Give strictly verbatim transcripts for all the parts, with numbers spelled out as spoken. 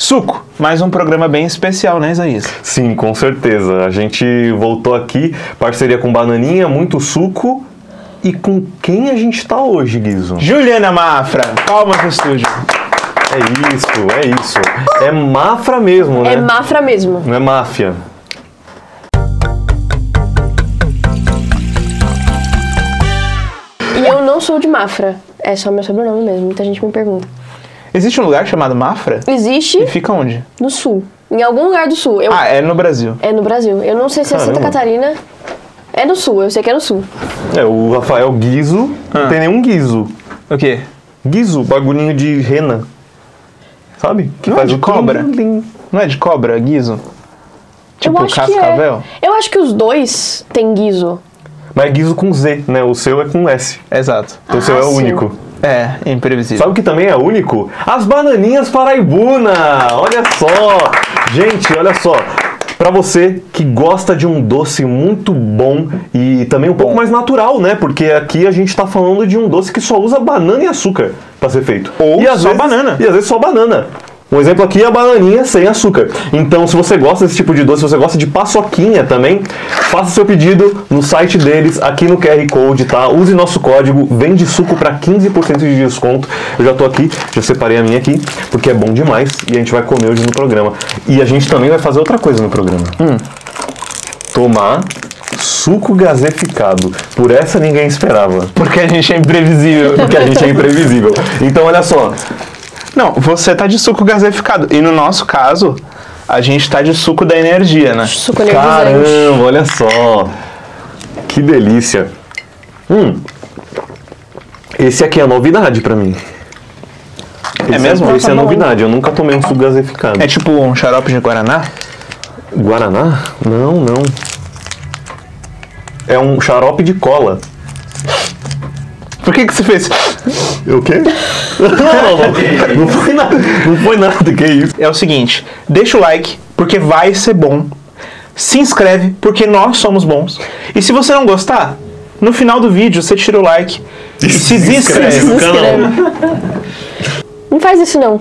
Suco, mais um programa bem especial, né, Isaías? Sim, com certeza. A gente voltou aqui, parceria com Bananinha, muito suco. E com quem a gente tá hoje, Guizo? Juliana Mafra, palmas no estúdio. É isso, é isso. É Mafra mesmo, né? É Mafra mesmo. Não é máfia. E eu não sou de Mafra. É só meu sobrenome mesmo, muita gente me pergunta. Existe um lugar chamado Mafra? Existe E fica onde? no sul. Em algum lugar do sul. Eu... Ah, é no Brasil. É no Brasil. Eu não sei se é Caramba. Santa Catarina. É no sul, eu sei que é no sul. É, o Rafael Guizo, Ah. não tem nenhum Guizo. O quê? Guizo, bagulhinho de rena. Sabe? Que Não é faz de o cobra? tlim-tlim. Não é de cobra, guizo? Tipo eu acho que cascavel? é. Eu acho que os dois têm guizo. Mas é Guizo com Z, né? O seu é com S. Exato. Então o Ah, seu é o sim. único. É, imprevisível. Sabe o que também é único? As bananinhas paraibuna! Olha só! Gente, olha só. Pra você que gosta de um doce muito bom e também um pouco Bom. mais natural, né? Porque aqui a gente tá falando de um doce que só usa banana e açúcar pra ser feito. Ou e às só vezes- banana. E às vezes só banana. Um exemplo aqui é a bananinha sem açúcar. Então, se você gosta desse tipo de doce, se você gosta de paçoquinha também, faça seu pedido no site deles, aqui no Q R Code, tá? Use nosso código, vende suco para quinze por cento de desconto. Eu já tô aqui, já separei a minha aqui, porque é bom demais e a gente vai comer hoje no programa. E a gente também vai fazer outra coisa no programa. Hum. Tomar suco gaseificado. Por essa ninguém esperava. Porque a gente é imprevisível. Porque a gente é imprevisível. Então, olha só. Não, você tá de suco gaseificado. E no nosso caso, a gente tá de suco da energia, né? Suco energizante. Caramba, olha só. Que delícia. Hum. Esse aqui é novidade pra mim. É Esse mesmo? Esse é novidade. Eu nunca tomei um suco gaseificado. É tipo um xarope de Guaraná? Guaraná? Não, não. É um xarope de cola. Por que que você fez? O quê? Não, não, não. Não foi nada. Não foi nada. Que isso? É o seguinte, deixa o like, porque vai ser bom. Se inscreve, porque nós somos bons. E se você não gostar, no final do vídeo você tira o like e se desinscreve. Se inscreve. Não faz isso não.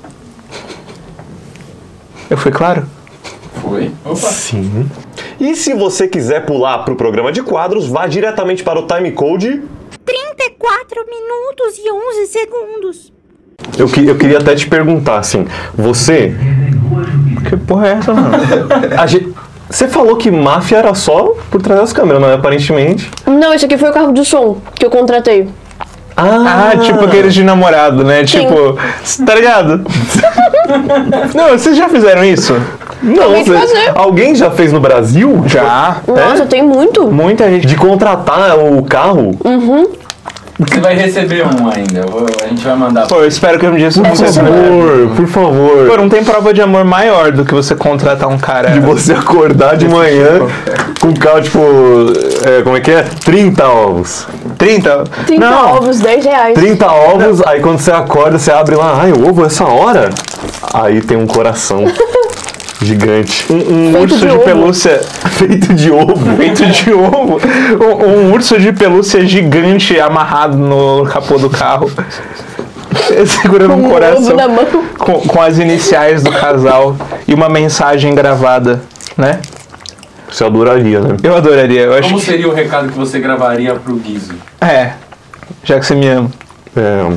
Eu fui claro? Foi. Opa. Sim. E se você quiser pular pro programa de quadros, vá diretamente para o timecode. trinta e quatro minutos e onze segundos. Eu, que- eu queria até te perguntar, assim, você... Que porra é essa, mano? a ge- Você falou que máfia era só por trás das câmeras, mas aparentemente... Não, esse aqui foi o carro de som que eu contratei. Ah, tipo aqueles de namorado, né? Sim. Tipo, tá ligado? Não, vocês já fizeram isso? Não, Acabei de você- fazer. alguém já fez no Brasil? Já. Nossa, tem muito. Muita gente. De contratar o carro? Você vai receber um ainda. eu vou- A gente vai mandar. Pô, eu espero que um dia isso Por aconteça. favor, por favor. Pô, não tem prova de amor maior do que você contratar um cara. De você acordar de manhã com um carro, tipo... é, como é que é? trinta ovos. trinta? trinta Não. ovos, dez reais. trinta ovos, aí quando você acorda, você abre lá, ai, o ovo essa hora? Aí tem um coração gigante. Um, um Feito urso de de, ovo. pelúcia Feito de ovo. feito de ovo. Um, um urso de pelúcia gigante amarrado no capô do carro. Segurando um Com um coração. ovo na mão. Com, com as iniciais do casal e uma mensagem gravada, né? Você adoraria, né? Eu adoraria. Eu acho Como que. seria o recado que você gravaria pro Guizo? É. Já que você me ama. É,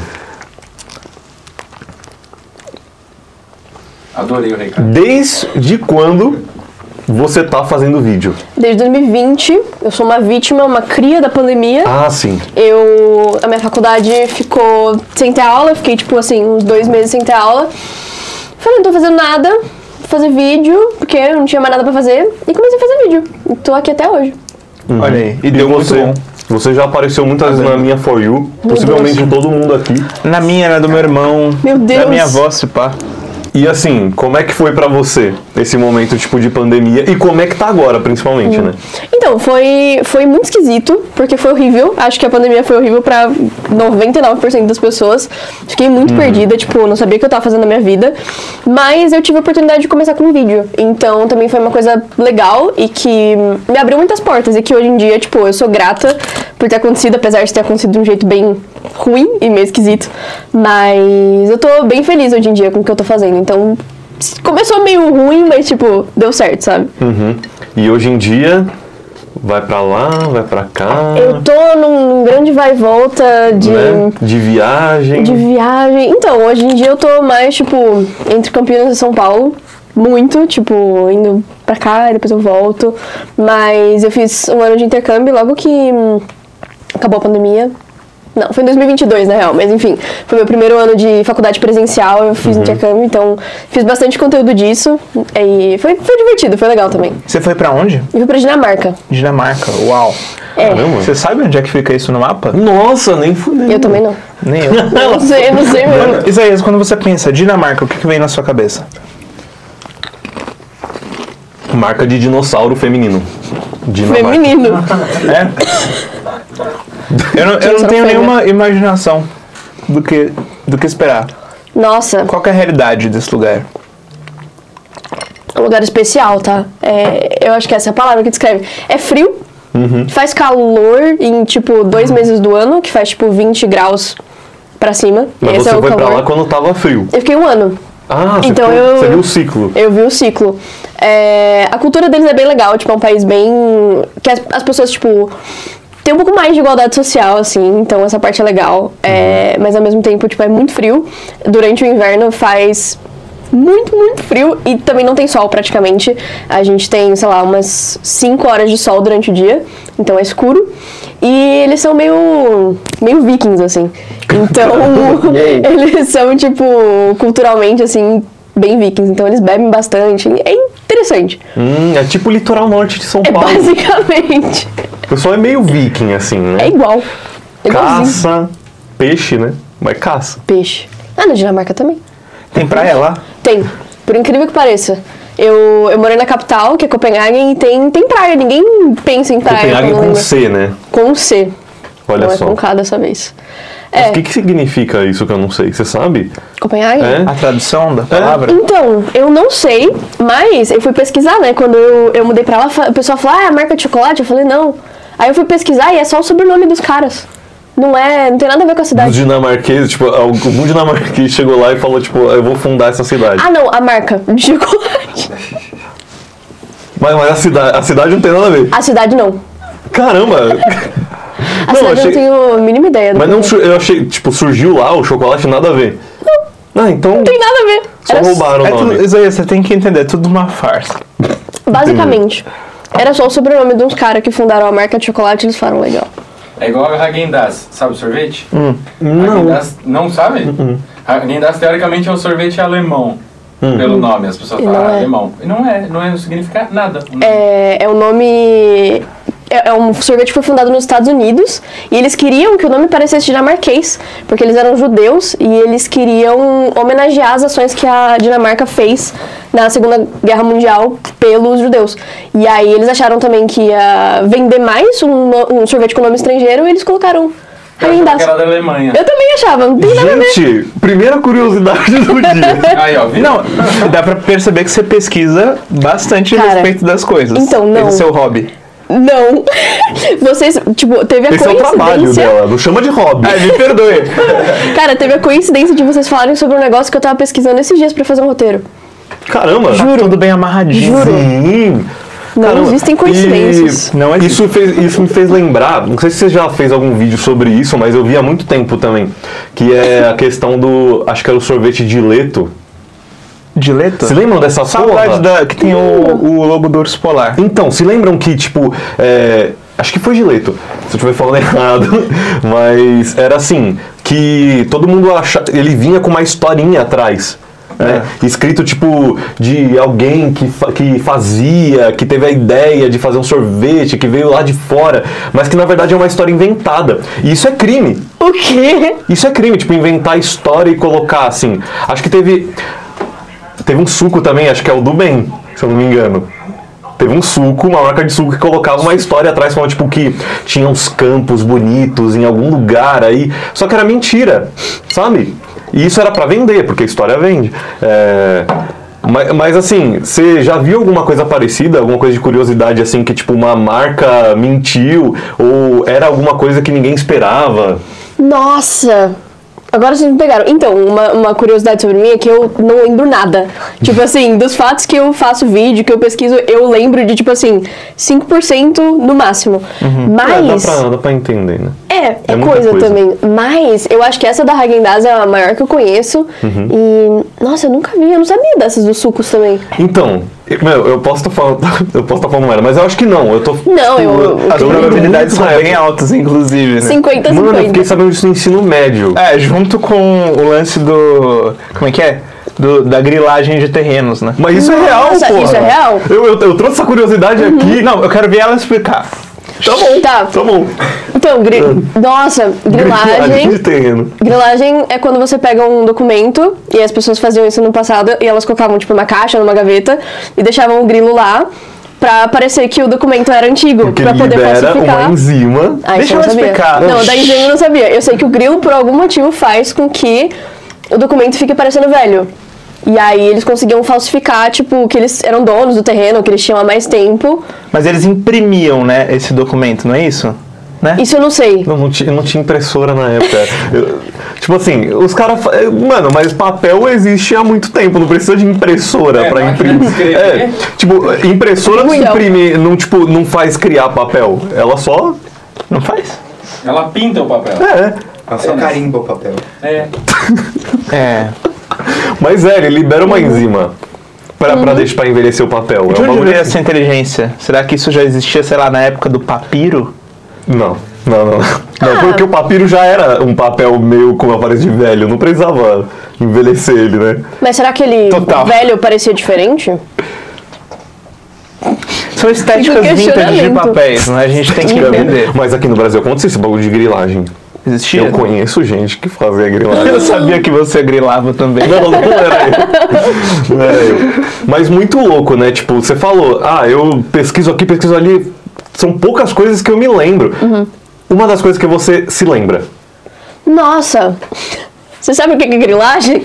Adorei o recado. desde quando você tá fazendo vídeo? Desde dois mil e vinte, eu sou uma vítima, uma cria da pandemia. Ah, sim. Eu, a minha faculdade ficou sem ter aula, fiquei tipo assim, uns dois meses sem ter aula. Falei, não tô fazendo nada, vou fazer vídeo, porque eu não tinha mais nada pra fazer, e comecei a fazer vídeo. E tô aqui até hoje. Olha aí. E deu muito você? bom. Você já apareceu muitas vezes na minha For You, possivelmente Deus. de todo mundo aqui. Na minha, na do meu irmão. Meu Deus. Da minha avó, se pá. E assim, como é que foi pra você esse momento tipo de pandemia e como é que tá agora, principalmente, né? Então, foi, foi muito esquisito, porque foi horrível. Acho que a pandemia foi horrível pra noventa e nove por cento das pessoas. Fiquei muito perdida, tipo, não sabia o que eu tava fazendo na minha vida. Mas eu tive a oportunidade de começar com um vídeo. Então, também foi uma coisa legal e que me abriu muitas portas. E que hoje em dia, tipo, eu sou grata por ter acontecido, apesar de ter acontecido de um jeito bem ruim e meio esquisito. Mas eu tô bem feliz hoje em dia com o que eu tô fazendo. Então, começou meio ruim, mas, tipo, deu certo, sabe? Uhum. E hoje em dia, vai pra lá, vai pra cá. Eu tô num, num grande vai e volta de... Né? De viagem. De viagem. Então, hoje em dia eu tô mais, tipo, entre Campinas e São Paulo. Muito, tipo, indo pra cá e depois eu volto. Mas eu fiz um ano de intercâmbio logo que hum, acabou a pandemia. Não, foi em dois mil e vinte e dois, na real. Mas enfim, foi meu primeiro ano de faculdade presencial. Eu fiz Uhum. intercâmbio, então fiz bastante conteúdo disso. E foi, foi divertido, foi legal também. Você foi pra onde? Eu fui pra Dinamarca. Dinamarca, uau. É, Caramba. Você sabe onde é que fica isso no mapa? Nossa, nem fudeu. eu também não. Nem eu. Eu não sei, eu não sei mesmo. Mano, Isaías, quando você pensa Dinamarca, o que, que vem na sua cabeça? Marca de dinossauro feminino. Dinamarca. Feminino. É? Eu não, eu não Dinossauro tenho fêmea. nenhuma imaginação do que, do que esperar. Nossa, Qual que é a realidade desse lugar? é um lugar especial, tá? É, eu acho que essa é a palavra que descreve. É frio, faz calor em, tipo, dois meses do ano, que faz, tipo, vinte graus pra cima. Mas Esse você é o foi calor. pra lá quando tava frio. Eu fiquei um ano. Ah, você, Então ficou- eu- você viu o ciclo. Eu vi o ciclo. É, a cultura deles é bem legal, tipo, é um país bem... que as, as pessoas, tipo... tem um pouco mais de igualdade social, assim, então essa parte é legal. É, mas ao mesmo tempo, tipo, é muito frio. Durante o inverno faz muito, muito frio e também não tem sol praticamente. A gente tem, sei lá, umas cinco horas de sol durante o dia, então é escuro. E eles são meio, meio vikings, assim. Então, eles são, tipo, culturalmente, assim, bem vikings. Então eles bebem bastante. É interessante. Hum, é tipo o litoral norte de São É Paulo. basicamente. O pessoal é meio viking, assim, né? É igual. É igualzinho. Caça, peixe, né? Mas caça. Peixe. Ah, na Dinamarca também. Tem praia lá? Tem. Por incrível que pareça. Eu, eu morei na capital, que é Copenhagen, e tem, tem praia. Ninguém pensa em praia. Copenhagen quando com lembra. C, né? Com C. Olha não só. é com K dessa vez. Mas É, o que, que significa isso que eu não sei? Você sabe? Copenhagen? É? A tradução da palavra? Então, eu não sei, mas eu fui pesquisar, né? Quando eu, eu mudei pra lá, fa- o pessoal falou, ah, é a marca de chocolate? Eu falei, não. Aí eu fui pesquisar e é só o sobrenome dos caras. Não é, não tem nada a ver com a Os cidade. dinamarqueses, tipo, algum dinamarquês chegou lá e falou, tipo, eu vou fundar essa cidade. Ah, não, a marca de chocolate. Mas, mas a, cidade, a cidade não tem nada a ver. A cidade não. Caramba! A Não, cidade achei- eu não tenho a mínima ideia. do Mas que não, é. sur- eu achei, tipo, surgiu lá o chocolate, nada a ver. Não. Ah, então Não tem nada a ver. só Era roubaram o É nome. tudo, Isaías, você tem que entender, é tudo uma farsa. Basicamente. Era só o sobrenome de uns caras que fundaram a marca de chocolate e eles falaram legal. É igual a Häagen-Dazs, sabe o sorvete? Não. Häagen-Dazs, não sabe? Häagen-Dazs teoricamente é um sorvete alemão. Pelo nome, as pessoas E falam não é. alemão. E não é, não é, não significa nada. É, é o nome... É, é um sorvete que foi fundado nos Estados Unidos e eles queriam que o nome parecesse dinamarquês, porque eles eram judeus e eles queriam homenagear as ações que a Dinamarca fez na Segunda Guerra Mundial pelos judeus. E aí eles acharam também que ia vender mais um, no- um sorvete com nome estrangeiro e eles colocaram Eu achava que Häagen-Dazs. era da Alemanha. Eu também achava, não tem nada a ver. Gente, primeira curiosidade do dia. Aí, ó, viu? Não, dá pra perceber que você pesquisa bastante a Cara, respeito das coisas. então, não. Esse é seu hobby. Não. Vocês, tipo, teve a Esse é o trabalho coincidência... dela, não chama de hobby. Ai, me perdoe. Cara, teve a coincidência de vocês falarem sobre um negócio que eu tava pesquisando esses dias pra fazer um roteiro. Caramba. Tá tudo bem amarradinho. Juro. Sim. Não Caramba. existem coincidências. E Não existe. isso, fez, isso me fez lembrar, não sei se você já fez algum vídeo sobre isso, mas eu vi há muito tempo também, que é a questão do, acho que era o sorvete de leto. Dileto? Se lembram dessa Saudade porra? da, que tem o, o logo do urso polar. Então, se lembram que, tipo, é, acho que foi Gileto, se eu estiver falando errado, mas era assim, que todo mundo achava, ele vinha com uma historinha atrás. Né? Escrito tipo de alguém que, fa- que fazia, que teve a ideia de fazer um sorvete, que veio lá de fora, mas que na verdade é uma história inventada. E isso é crime. O quê? Isso é crime, tipo, inventar história e colocar assim. Acho que teve. Teve um suco também, acho que é o do bem, se eu não me engano. Teve um suco, uma marca de suco que colocava uma história atrás, falando tipo que tinha uns campos bonitos em algum lugar aí. Só que era mentira, sabe? E isso era pra vender, porque a história vende. É, mas, mas assim, você já viu alguma coisa parecida, alguma coisa de curiosidade assim, que tipo uma marca mentiu ou era alguma coisa que ninguém esperava? Nossa! Agora vocês me pegaram. Então, uma, uma curiosidade sobre mim é que eu não lembro nada. Tipo assim, dos fatos que eu faço vídeo, que eu pesquiso, eu lembro de, tipo assim, cinco por cento no máximo. É, Mas... dá pra, dá pra entender, né? É, é, É muita coisa, coisa. também. Mas eu acho que essa da Häagen-Dazs é a maior que eu conheço. Uhum. E, nossa, eu nunca vi, eu não sabia dessas dos sucos também. Então, eu- meu, eu posso estar falando, eu posso estar falando merda, mas eu acho que não. Eu tô. Não, eu- eu- As Eu probabilidades são lembro bem altas, inclusive, né? cinquenta a Mano, eu fiquei cinquenta. sabendo disso no ensino médio. É, junto com o lance do... Como é que é? Do, da grilagem de terrenos, né? Mas isso é real, Nossa, pô. isso é real? Eu, eu, eu trouxe essa curiosidade aqui. Não, eu quero ver ela explicar. Tá bom. Tá. Tá bom. Então, gri... nossa, grilagem... de terreno. Grilagem é quando você pega um documento, e as pessoas faziam isso no passado, e elas colocavam, tipo, numa caixa, numa gaveta, e deixavam o grilo lá, pra parecer que o documento era antigo, Porque pra ele poder libera falsificar. uma enzima. Ah, Deixa isso eu não eu sabia. explicar. Não, da enzima eu não sabia. Eu sei que o grilo, por algum motivo, faz com que o documento fique parecendo velho. E aí eles conseguiam falsificar, tipo, que eles eram donos do terreno, que eles tinham há mais tempo. Mas eles imprimiam, né, esse documento, não é isso? Né? Isso eu não sei. Não, não tinha, não tinha impressora na época. Eu- tipo assim, os caras. fa- Mano, mas papel existe há muito tempo, não precisa de impressora É, pra máquina imprimir. de escrever. É, tipo, impressora não Então. imprime, não, tipo, não faz criar papel. Ela só. Não faz? Ela pinta o papel. É. Ela só carimba o papel. É. É. Mas é, ele libera uma enzima pra, pra deixar pra envelhecer o papel. De é um onde bagulho veio assim. essa inteligência? Será que isso já existia, sei lá, na época do papiro? Não, não, não. Não, Ah. porque o papiro já era um papel meio com aparência de velho, não precisava envelhecer ele, né? Mas será que ele Total. velho parecia diferente? São estéticas Fica vintage de questionamento. papéis, né? A gente tem que entender. Mas aqui no Brasil acontece esse bagulho de grilagem. Existia? Eu conheço gente que fazia grilagem. Eu sabia que você grilava também. Não, não era eu. Não era eu. Mas muito louco, né? Tipo, você falou, ah, eu pesquiso aqui, pesquiso ali. São poucas coisas que eu me lembro. Uma das coisas que você se lembra. Nossa! Você sabe o que é grilagem?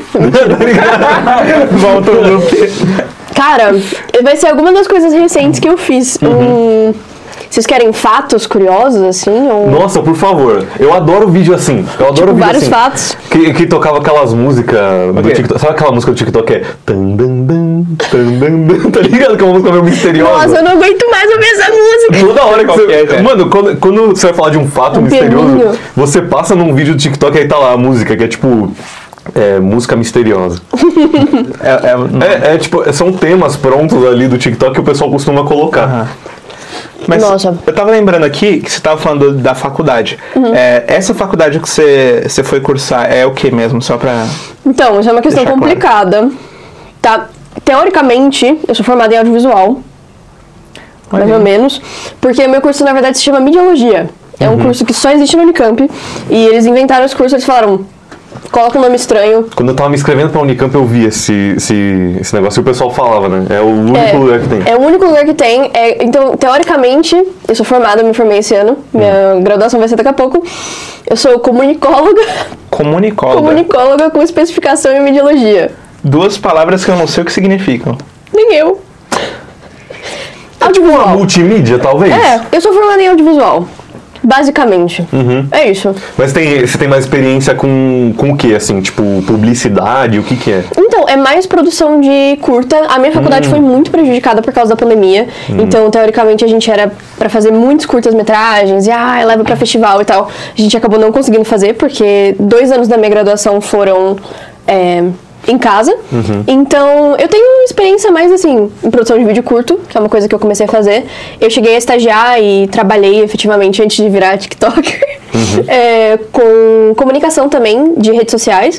Volta no loop. Cara, vai ser alguma das coisas recentes que eu fiz. Hum, vocês querem fatos curiosos, assim? Ou... Nossa, por favor. Eu adoro vídeo assim. Eu adoro Tipo, vídeo vários assim. fatos. Que, que tocava aquelas músicas do Ok. TikTok. Sabe aquela música do TikTok que é... Tan, dan, dan, tan, dan, dan, tá ligado? Que é uma música meio misteriosa. Nossa, eu não aguento mais ouvir essa música! Toda hora que Qual que é, você... cara? Mano, quando, quando você vai falar de um fato Um misterioso, pianinho. você passa num vídeo do TikTok e aí tá lá a música, que é tipo... É, música misteriosa. É, é, É, é tipo, são temas prontos ali do TikTok que o pessoal costuma colocar. Aham. Mas Nossa. eu tava lembrando aqui que você tava falando da faculdade. É, essa faculdade que você, você foi cursar é o que mesmo? Só pra... Então, isso é uma questão Deixar claro. complicada. Tá? Teoricamente, eu sou formada em audiovisual. Olha mais ou aí. menos. Porque meu curso, na verdade, se chama Mediologia. É um curso que só existe no Unicamp. E eles inventaram esse curso, eles falaram... Coloca um nome estranho. Quando eu tava me inscrevendo pra Unicamp, eu vi esse, esse, esse negócio e o pessoal falava, né? É o único É, lugar que tem. É o único lugar que tem. É, então, teoricamente, eu sou formada, eu me formei esse ano. Minha graduação vai ser daqui a pouco. Eu sou comunicóloga. Comunicóloga. Comunicóloga com especificação em mediologia. Duas palavras que eu não sei o que significam. Nem eu. Uma Audiovisual. multimídia, talvez? É, eu sou formada em audiovisual. Basicamente. É isso. Mas tem, você tem mais experiência com, com o que, assim? Tipo, publicidade, o que que é? Então, é mais produção de curta. A minha faculdade foi muito prejudicada por causa da pandemia. Então, teoricamente, a gente era pra fazer muitos curtas-metragens. E, ah, leva pra festival e tal. A gente acabou não conseguindo fazer, porque dois anos da minha graduação foram... é, em casa. Então, eu tenho experiência mais, assim, em produção de vídeo curto, que é uma coisa que eu comecei a fazer. Eu cheguei a estagiar e trabalhei efetivamente antes de virar TikToker. É, com comunicação também, de redes sociais.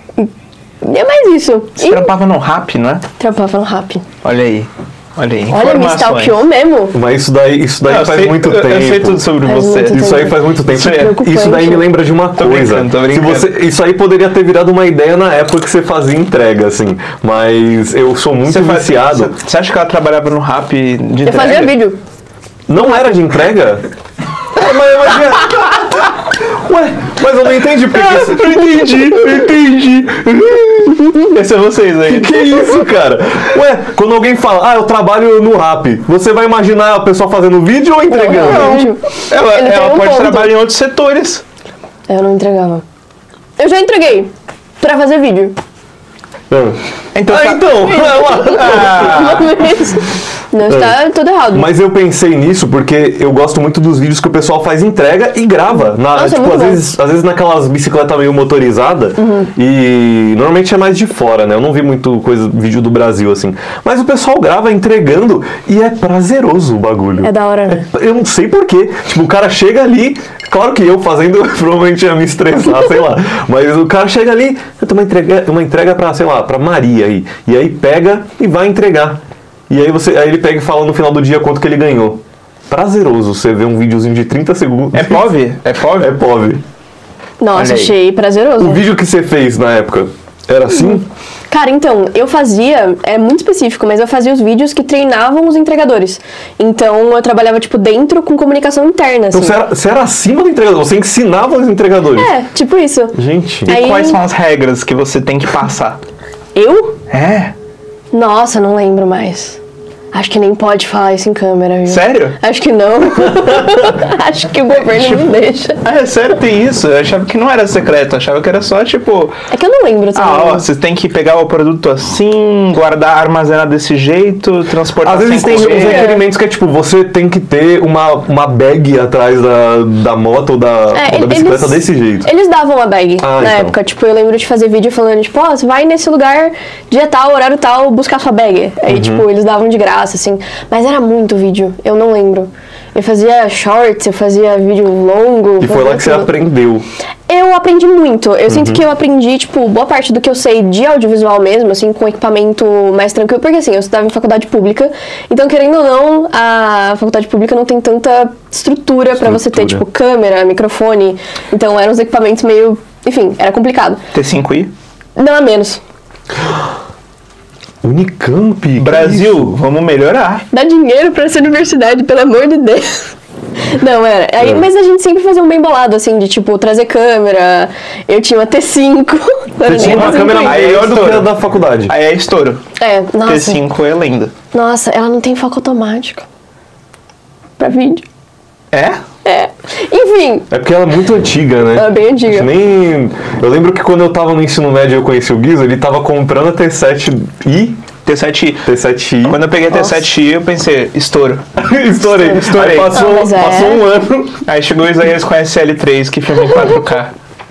E é mais isso. Você E trampava no rap, não é? trampava no rap. Olha aí. Olha aí. Olha, me informações. stalkeou mesmo. Mas isso daí, isso daí Não, eu faz sei- muito eu- tempo. Eu sei tudo sobre Faz você. muito Isso aí faz muito tempo. Isso é preocupante. Isso daí me lembra de uma Tô coisa. brincando, tô Se brincando. você, isso aí poderia ter virado uma ideia na época que você fazia entrega, assim. Mas eu sou muito Você, faz- viciado. você- você acha que ela trabalhava no rap de entrega? Eu fazia vídeo. Não era de entrega? É, mas, mas, ué, mas eu não entendi porque que isso... Eu entendi, eu entendi. Esse é vocês aí. Que isso, cara? Ué, quando alguém fala, ah, eu trabalho no rap, você vai imaginar a pessoa fazendo vídeo ou entregando? Não, Ela, Ele tem ela um pode ponto. trabalhar em outros setores. Eu não entregava. Eu já entreguei pra fazer vídeo. Então, Ah, tá- então! Ah, Mas não está tudo errado. Mas eu pensei nisso porque eu gosto muito dos vídeos que o pessoal faz entrega e grava. Na, Nossa, é tipo, muito às bom. vezes, às vezes naquelas bicicletas meio motorizadas. Uhum. E normalmente é mais de fora, né? Eu não vi muito coisa, vídeo do Brasil assim. Mas o pessoal grava entregando e é prazeroso o bagulho. É da hora, né? É- eu não sei porquê. Tipo, o cara chega ali. Claro que eu fazendo provavelmente ia me estressar, sei lá. Mas o cara chega ali, eu tenho uma entrega, uma entrega pra, sei lá, pra Maria aí. E aí pega e vai entregar. E aí, você, aí ele pega e fala no final do dia quanto que ele ganhou. Prazeroso você ver um videozinho de trinta segundos. é P O V? É P O V? É P O V. Nossa, Olha aí. achei prazeroso. O vídeo que você fez na época era assim? Cara, então, eu fazia, é muito específico, mas eu fazia os vídeos que treinavam os entregadores. Então, eu trabalhava, tipo, dentro com comunicação interna, assim. Então você era, você era acima do entregador, você ensinava os entregadores. É, tipo isso. Gente. E Aí- quais são as regras que você tem que passar? Eu? É? Nossa, não lembro mais. Acho que nem pode falar isso em câmera, viu? Sério? Acho que não. Acho que o governo não deixa. Ah, é sério, tem isso? Eu achava que não era secreto, eu achava que era só tipo. É que eu não lembro também. Ah, ó, você tem que pegar o produto assim, guardar, armazenar desse jeito, transportar Às vezes sem tem uns correr. requerimentos que é tipo, você tem que ter uma, uma bag atrás da, da moto ou da, É, ou da eles- bicicleta desse jeito. Eles davam a bag Ah, na então. época. Tipo, eu lembro de fazer vídeo falando, tipo, ó, você vai nesse lugar, dia tal, horário tal, buscar sua bag. Uhum. Aí, tipo, eles davam de graça, assim. Mas era muito vídeo, eu não lembro. Eu fazia shorts, eu fazia vídeo longo. E foi fazia lá que você tudo. aprendeu. Eu aprendi muito. Eu Uhum. sinto que eu aprendi, tipo, boa parte do que eu sei de audiovisual mesmo, assim, com equipamento mais tranquilo. Porque, assim, eu estudava em faculdade pública. Então, querendo ou não, a faculdade pública não tem tanta estrutura pra você ter, Estrutura. tipo, câmera, microfone. Então, eram os equipamentos meio... Enfim, era complicado. T cinco i? Não, a menos. Unicamp. que Brasil, isso? vamos melhorar. Dá dinheiro pra essa universidade, pelo amor de Deus. Não, era. Aí, É. Mas a gente sempre fazia um bem bolado, assim, de, tipo, trazer câmera. Eu tinha uma T cinco. Não era Você tinha nem uma T cinco câmera ainda. Aí é melhor do que a estouro. da faculdade. Aí é estouro. É, T nossa. cinco é lenda. Nossa, ela não tem foco automático. Pra vídeo. É? É. Enfim, É porque ela é muito antiga, né? ela é bem antiga. Nem... Eu lembro que quando eu tava no ensino médio e eu conheci o Guizo, ele tava comprando a T sete i, T sete i. T sete i. Quando eu peguei a T Nossa. sete i, eu pensei, estouro. Estourei. Estourei. Aí passou, Ah, mas é. passou um ano. Aí chegou o Isaías com a S L três, que filma em quatro K.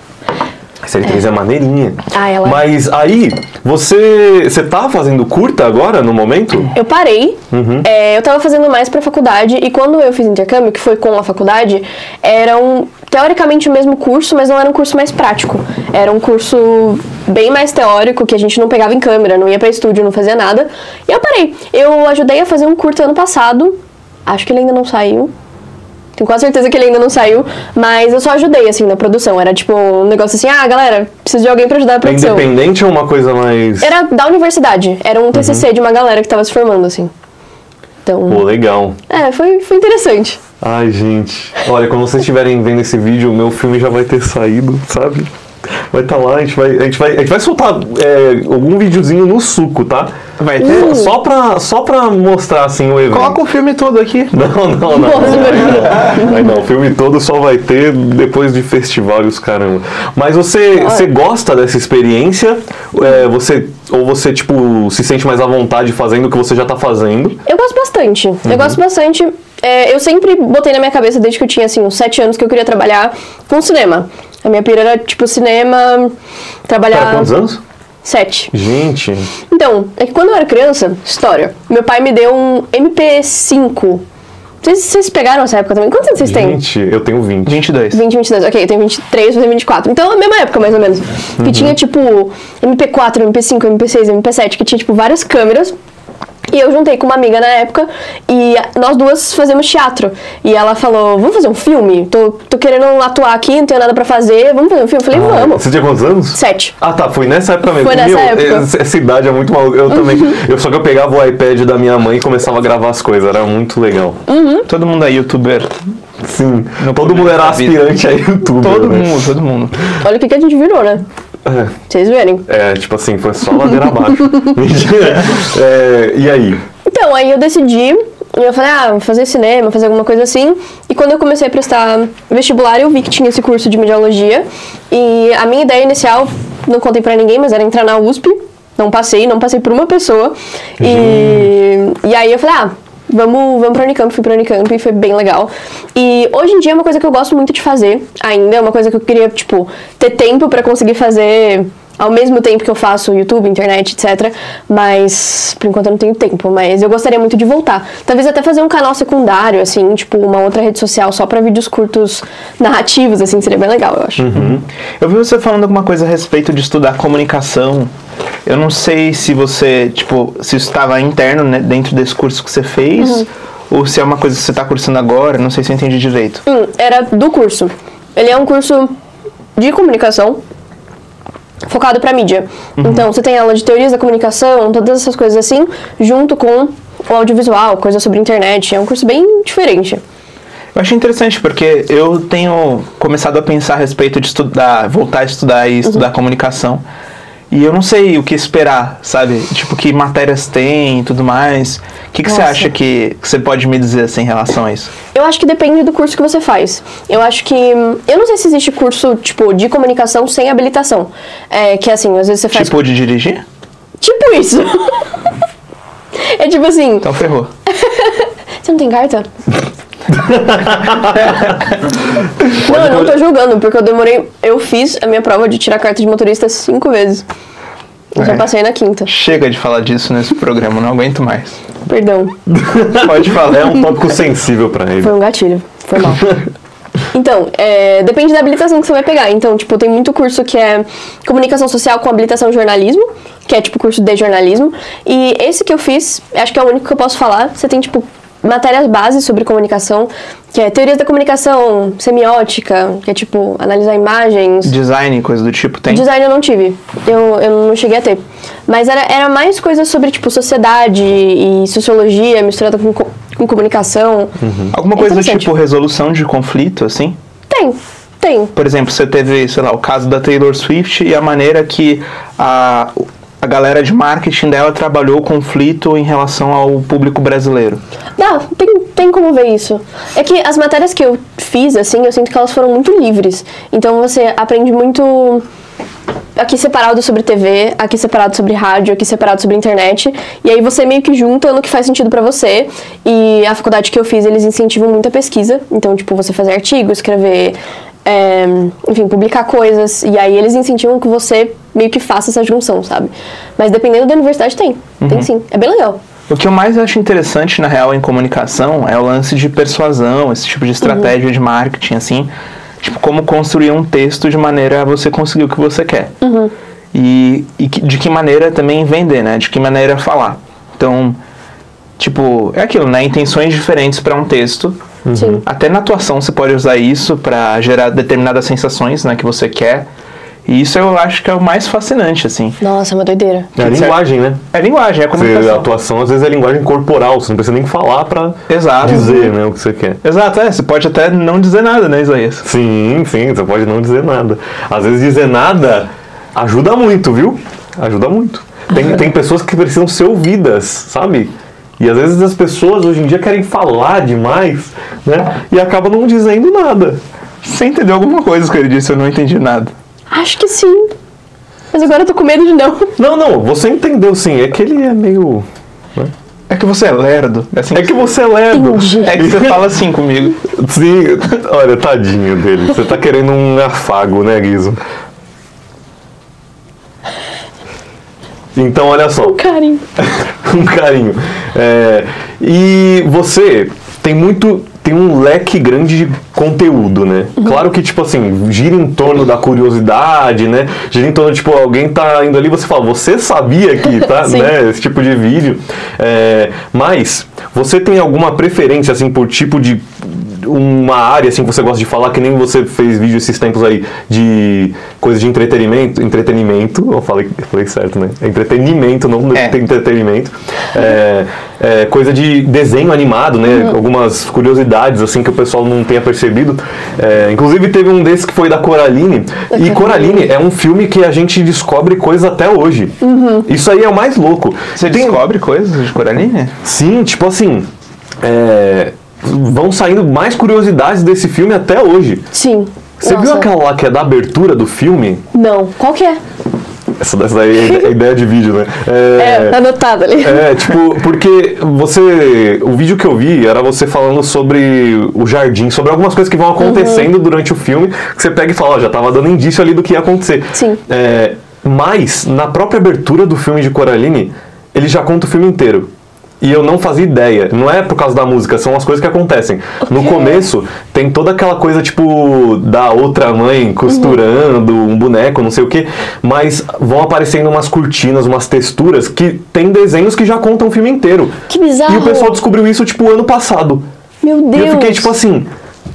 A série três é, maneirinha. Ah, ela é. Mas aí, você, você tá fazendo curta agora, no momento? eu parei. Uhum. É, eu tava fazendo mais pra faculdade. E quando eu fiz intercâmbio, que foi com a faculdade, era um, teoricamente o mesmo curso, mas não era um curso mais prático. Era um curso bem mais teórico, que a gente não pegava em câmera, não ia pra estúdio, não fazia nada. E eu parei. Eu ajudei a fazer um curta ano passado. Acho que ele ainda não saiu. Tenho quase certeza que ele ainda não saiu, mas eu só ajudei, assim, na produção. Era tipo um negócio assim, ah, galera, preciso de alguém pra ajudar a É produção. independente ou uma coisa mais... Era da universidade, era um T C C de uma galera que tava se formando, assim. Então, Pô, legal. é, foi, foi interessante. Ai, gente. Olha, quando vocês estiverem vendo esse vídeo, o meu filme já vai ter saído, sabe? Vai estar lá, a gente vai, a gente vai, a gente vai soltar é, algum videozinho no suco, tá? Vai ter? Só pra, só pra mostrar, assim, o evento. Coloca o filme todo aqui. Não, não, não. Nossa, não, imagina. não, não, o filme todo só vai ter depois de festival e os caramba. Mas você, você gosta dessa experiência? É, você, ou você, tipo, se sente mais à vontade fazendo o que você já tá fazendo? Eu gosto bastante. Eu gosto bastante. É, eu sempre botei na minha cabeça, desde que eu tinha, assim, uns sete anos, que eu queria trabalhar com cinema. A minha pira era, tipo, cinema, trabalhar... Para quantos anos? Sete. Gente, Então, é que quando eu era criança, história, meu pai me deu um M P cinco. Vocês, vocês pegaram essa época também? Quantos anos vocês têm? gente, eu tenho vinte. vinte e dois. vinte, vinte e dois. Ok, eu tenho vinte e três, vou ter vinte e quatro. Então, é a mesma época, mais ou menos. Que tinha, tipo, M P quatro, M P cinco, M P seis, M P sete, que tinha, tipo, várias câmeras. E eu juntei com uma amiga na época e nós duas fazemos teatro. E ela falou, vamos fazer um filme? Tô, tô querendo atuar aqui, não tenho nada pra fazer, vamos fazer um filme? Eu falei, Ah, vamos. Você tinha quantos anos? Sete. Ah, tá, foi nessa época mesmo. Foi nessa Meu, época. Essa, essa idade é muito maluca. Eu também. Eu, só que eu pegava o iPad da minha mãe e começava a gravar as coisas. Era muito legal. Todo mundo é youtuber. Sim. No Todo mundo era da vida. aspirante a youtuber. Todo né? mundo, todo mundo. Olha o que, que a gente virou, né? É, Vocês verem. é, tipo assim, foi só ladeira abaixo. É, e aí? Então, aí eu decidi, e eu falei, ah, vou fazer cinema, fazer alguma coisa assim. E E quando eu comecei a prestar vestibular, eu vi que tinha esse curso de mediologia. E a minha ideia inicial, não contei pra ninguém, mas era entrar na U S P. Não passei, não passei por uma pessoa. E, e aí eu falei, ah, vamos, vamos pra Unicamp. Fui pra Unicamp e foi bem legal. E hoje em dia é uma coisa que eu gosto muito de fazer ainda. É uma coisa que eu queria, tipo, ter tempo pra conseguir fazer ao mesmo tempo que eu faço YouTube, internet, etcétera. Mas, por enquanto eu não tenho tempo. Mas eu gostaria muito de voltar. Talvez até fazer um canal secundário, assim, tipo, uma outra rede social só pra vídeos curtos narrativos, assim, seria bem legal, eu acho. Uhum. Eu vi você falando alguma coisa a respeito de estudar comunicação. Eu não sei se você, tipo, se isso estava interno, né, dentro desse curso que você fez, uhum. ou se é uma coisa que você está cursando agora, não sei se eu entendi direito. Hum, era do curso. Ele é um curso de comunicação, focado pra mídia. Uhum. Então, você tem aula de teorias da comunicação, todas essas coisas assim, junto com o audiovisual, coisa sobre internet. É um curso bem diferente. Eu achei interessante, porque eu tenho começado a pensar a respeito de estudar, voltar a estudar e estudar uhum. comunicação. E eu não sei o que esperar, sabe? Tipo, que matérias tem e tudo mais. O que, que você acha que, que você pode me dizer assim, em relação a isso? Eu acho que depende do curso que você faz. Eu acho que... Eu não sei se existe curso, tipo, de comunicação sem habilitação. É, que assim, às vezes você faz... Tipo de dirigir? Tipo isso. É tipo assim... Então ferrou. Você não tem carta? Não, eu não tô julgando, porque eu demorei... Eu fiz a minha prova de tirar carta de motorista cinco vezes. Eu é. já passei na quinta. Chega de falar disso nesse programa, não aguento mais. Perdão. Pode falar, é um tópico sensível pra ele. Foi um gatilho, foi mal. Então, é, depende da habilitação que você vai pegar. Então, tipo, tem muito curso que é comunicação social com habilitação em jornalismo, que é tipo curso de jornalismo. E esse que eu fiz, acho que é o único que eu posso falar. Você tem, tipo, matérias bases sobre comunicação, que é teorias da comunicação, semiótica, que é tipo analisar imagens. Design, coisa do tipo, tem? Design eu não tive, eu, eu não cheguei a ter. Mas era, era mais coisas sobre tipo sociedade e sociologia misturada com, com comunicação. Uhum. Alguma coisa do tipo resolução de conflito, assim? Tem, tem. Por exemplo, você teve, sei lá, o caso da Taylor Swift e a maneira que a... a galera de marketing dela trabalhou o conflito em relação ao público brasileiro. Dá, tem, tem como ver isso. É que as matérias que eu fiz, assim, eu sinto que elas foram muito livres. Então você aprende muito... Aqui separado sobre T V, aqui separado sobre rádio, aqui separado sobre internet. E aí você meio que junta no que faz sentido pra você. E a faculdade que eu fiz, eles incentivam muita pesquisa. Então, tipo, você fazer artigo, escrever... É, enfim, publicar coisas, e aí eles incentivam que você meio que faça essa junção, sabe? Mas dependendo da universidade tem, uhum. tem sim, é bem legal. O que eu mais acho interessante, na real, em comunicação é o lance de persuasão, esse tipo de estratégia uhum. de marketing, assim, tipo, como construir um texto de maneira a você conseguir o que você quer. Uhum. E, e de que maneira também vender, né? De que maneira falar. Então, tipo, é aquilo, né? Intenções diferentes para um texto. Sim. Até na atuação você pode usar isso para gerar determinadas sensações, né, que você quer. E isso eu acho que é o mais fascinante, assim. Nossa, é uma doideira. É a linguagem, né? É a linguagem, é a comunicação. A atuação, às vezes, é linguagem corporal. Você não precisa nem falar pra Exato. dizer, né, o que você quer. Exato, é. Você pode até não dizer nada, né, Isaías? Sim, sim. Você pode não dizer nada. Às vezes, dizer nada ajuda muito, viu? Ajuda muito. Tem, tem pessoas que precisam ser ouvidas, sabe? E às vezes as pessoas hoje em dia querem falar demais, né? E acabam não dizendo nada. Você entendeu alguma coisa que ele disse? Eu não entendi nada. Acho que sim. Mas agora eu tô com medo de não. Não, não. Você entendeu sim. É que ele é meio... Né? É que você é lerdo. É, assim é que você é lerdo. Entendi. É que você fala assim comigo. Sim. Olha, tadinho dele. Você tá querendo um afago, né, Guizo? Então, olha só. Um carinho. um carinho. É, e você tem muito... Tem um leque grande de conteúdo, né? Uhum. Claro que, tipo assim, gira em torno da curiosidade, né? Gira em torno, tipo, alguém tá indo ali e você fala, você sabia que, tá? né? Esse tipo de vídeo. É, mas, você tem alguma preferência, assim, por tipo de... uma área, assim, que você gosta de falar, que nem você fez vídeo esses tempos aí de coisa de entretenimento, entretenimento, eu falei, eu falei certo, né? Entretenimento, não é. entretenimento. É, é, coisa de desenho animado, né? Uhum. Algumas curiosidades, assim, que o pessoal não tenha percebido. É, inclusive, teve um desses que foi da Coraline, e Coraline é um filme que a gente descobre coisas até hoje. Uhum. Isso aí é o mais louco. Você Tem... descobre coisas de Coraline? Sim, tipo assim... É... vão saindo mais curiosidades desse filme até hoje. Sim. Você Nossa. viu aquela lá que é da abertura do filme? Não. Qual que é? Essa, essa daí é a ideia de vídeo, né? É, tá anotado ali. É, tipo, porque você... O vídeo que eu vi era você falando sobre o jardim, sobre algumas coisas que vão acontecendo uhum. durante o filme, que você pega e fala, ó, já tava dando indício ali do que ia acontecer. Sim. É, mas, na própria abertura do filme de Coraline, ele já conta o filme inteiro. E eu não fazia ideia. Não é por causa da música, são as coisas que acontecem. Okay. No começo, tem toda aquela coisa, tipo, da outra mãe costurando, uhum. um boneco, não sei o quê. Mas vão aparecendo umas cortinas, umas texturas, que tem desenhos que já contam o filme inteiro. Que bizarro! E o pessoal descobriu isso, tipo, ano passado. Meu Deus! E eu fiquei, tipo assim...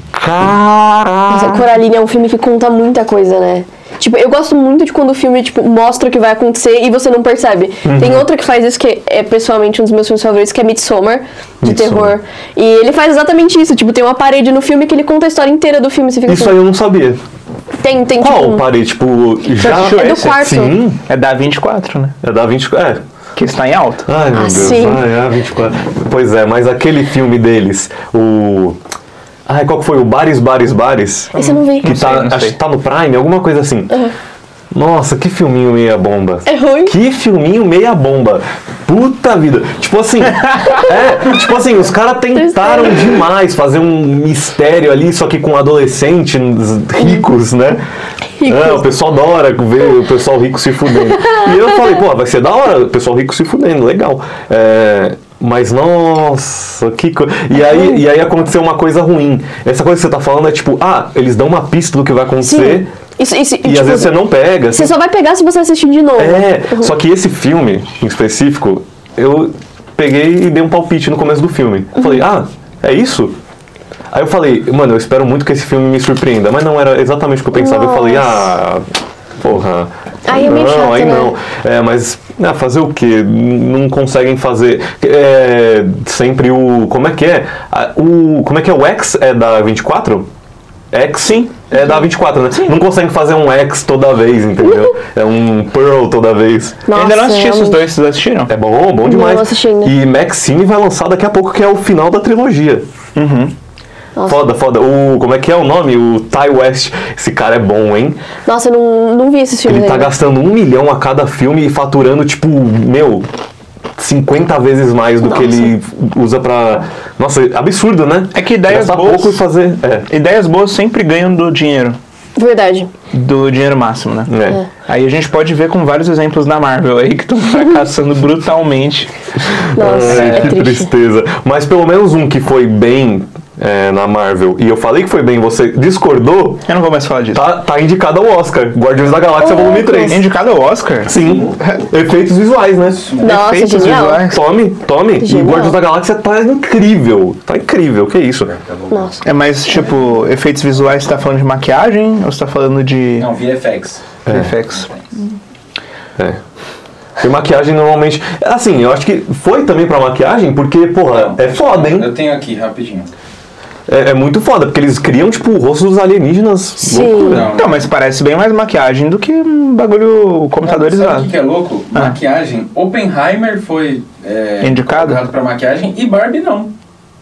Caraca! Nossa, Coraline é um filme que conta muita coisa, né? Tipo, eu gosto muito de quando o filme, tipo, mostra o que vai acontecer e você não percebe. Uhum. Tem outro que faz isso, que é pessoalmente um dos meus filmes favoritos, que é Midsommar, de Midsommar. terror. E ele faz exatamente isso. Tipo, tem uma parede no filme que ele conta a história inteira do filme. Você fica isso assim, aí eu não sabia. Tem, tem, Qual tipo... parede? Tipo, já... É do quarto. Sim. É da vinte e quatro, né? É da vinte e quatro. É. Que está em alta. Ai, meu ah, Deus. Sim. Ai, A vinte e quatro. Pois é, mas aquele filme deles, o... Ai, qual que foi? O Bares, Bares, Bares? Esse eu não vi. Que Não sei, tá, não acho sei. que tá no Prime, alguma coisa assim. Uhum. Nossa, que filminho meia bomba. É ruim? Que filminho meia bomba. Puta vida. Tipo assim, é, tipo assim, os caras tentaram demais fazer um mistério ali, só que com adolescentes ricos, né? Ricos. É, o pessoal adora ver o pessoal rico se fudendo. E eu falei, pô, vai ser da hora, o pessoal rico se fudendo, legal. É... Mas, nossa, que coisa... E aí, e aí aconteceu uma coisa ruim. Essa coisa que você tá falando é tipo, ah, eles dão uma pista do que vai acontecer. Sim. Isso, isso, E tipo, às vezes você não pega. Você só vai pegar se você assistir de novo. É, Uhum. só que esse filme, em específico, eu peguei e dei um palpite no começo do filme. Eu falei, ah, é isso? Aí eu falei, mano, eu espero muito que esse filme me surpreenda. Mas não era exatamente o que eu pensava. Nossa. Eu falei, ah, porra... Aí é meio não, chato, aí né? não. É, mas ah, fazer o quê? Não conseguem fazer é, sempre o... Como é que é? Ah, o, como é que é? O X é da vinte e quatro? X? Sim. É da vinte e quatro, né? Sim. Não conseguem fazer um X toda vez, entendeu? É um Pearl toda vez. Nossa, Eu ainda não assisti é esses um- dois, vocês assistiram? É bom, bom demais. Não assisti ainda. E Maxine vai lançar daqui a pouco, que é o final da trilogia. Uhum. Nossa. Foda, foda. O, como é que é o nome? O Ty West. Esse cara é bom, hein? Nossa, eu não, não vi esses filmes Ele tá ainda. gastando um milhão a cada filme e faturando, tipo, meu, cinquenta vezes mais do Nossa. que ele usa pra... Nossa, absurdo, né? É que ideias Gastar boas- pouco e fazer... É. Ideias boas sempre ganham do dinheiro. Verdade. Do dinheiro máximo, né? É. Aí a gente pode ver com vários exemplos da Marvel aí que estão fracassando brutalmente. Nossa, Ai, é, que triste. tristeza. Mas pelo menos um que foi bem é, na Marvel, e eu falei que foi bem, você discordou, Eu não vou mais falar disso. tá, tá indicado ao Oscar. Guardiões da Galáxia Ô, Volume louco. três. Indicado ao Oscar? Sim. Efeitos visuais, né? Nossa, Efeitos genial. visuais. Tome, tome. E Genial. Guardiões da Galáxia tá incrível. Tá incrível, que isso? Nossa. É mais tipo, efeitos visuais, você tá falando de maquiagem ou você tá falando de Não, V F X. V F X? É. E maquiagem normalmente... Assim, eu acho que foi também pra maquiagem, porque, porra, é foda, hein? Eu tenho aqui, rapidinho. É, é muito foda, porque eles criam, tipo, o rosto dos alienígenas. Sim. Loucura. Não, Então, mas parece bem mais maquiagem do que um bagulho Sabe computadorizado. o que que é louco? Ah. Maquiagem. Oppenheimer foi é, Indicado? pra maquiagem e Barbie não.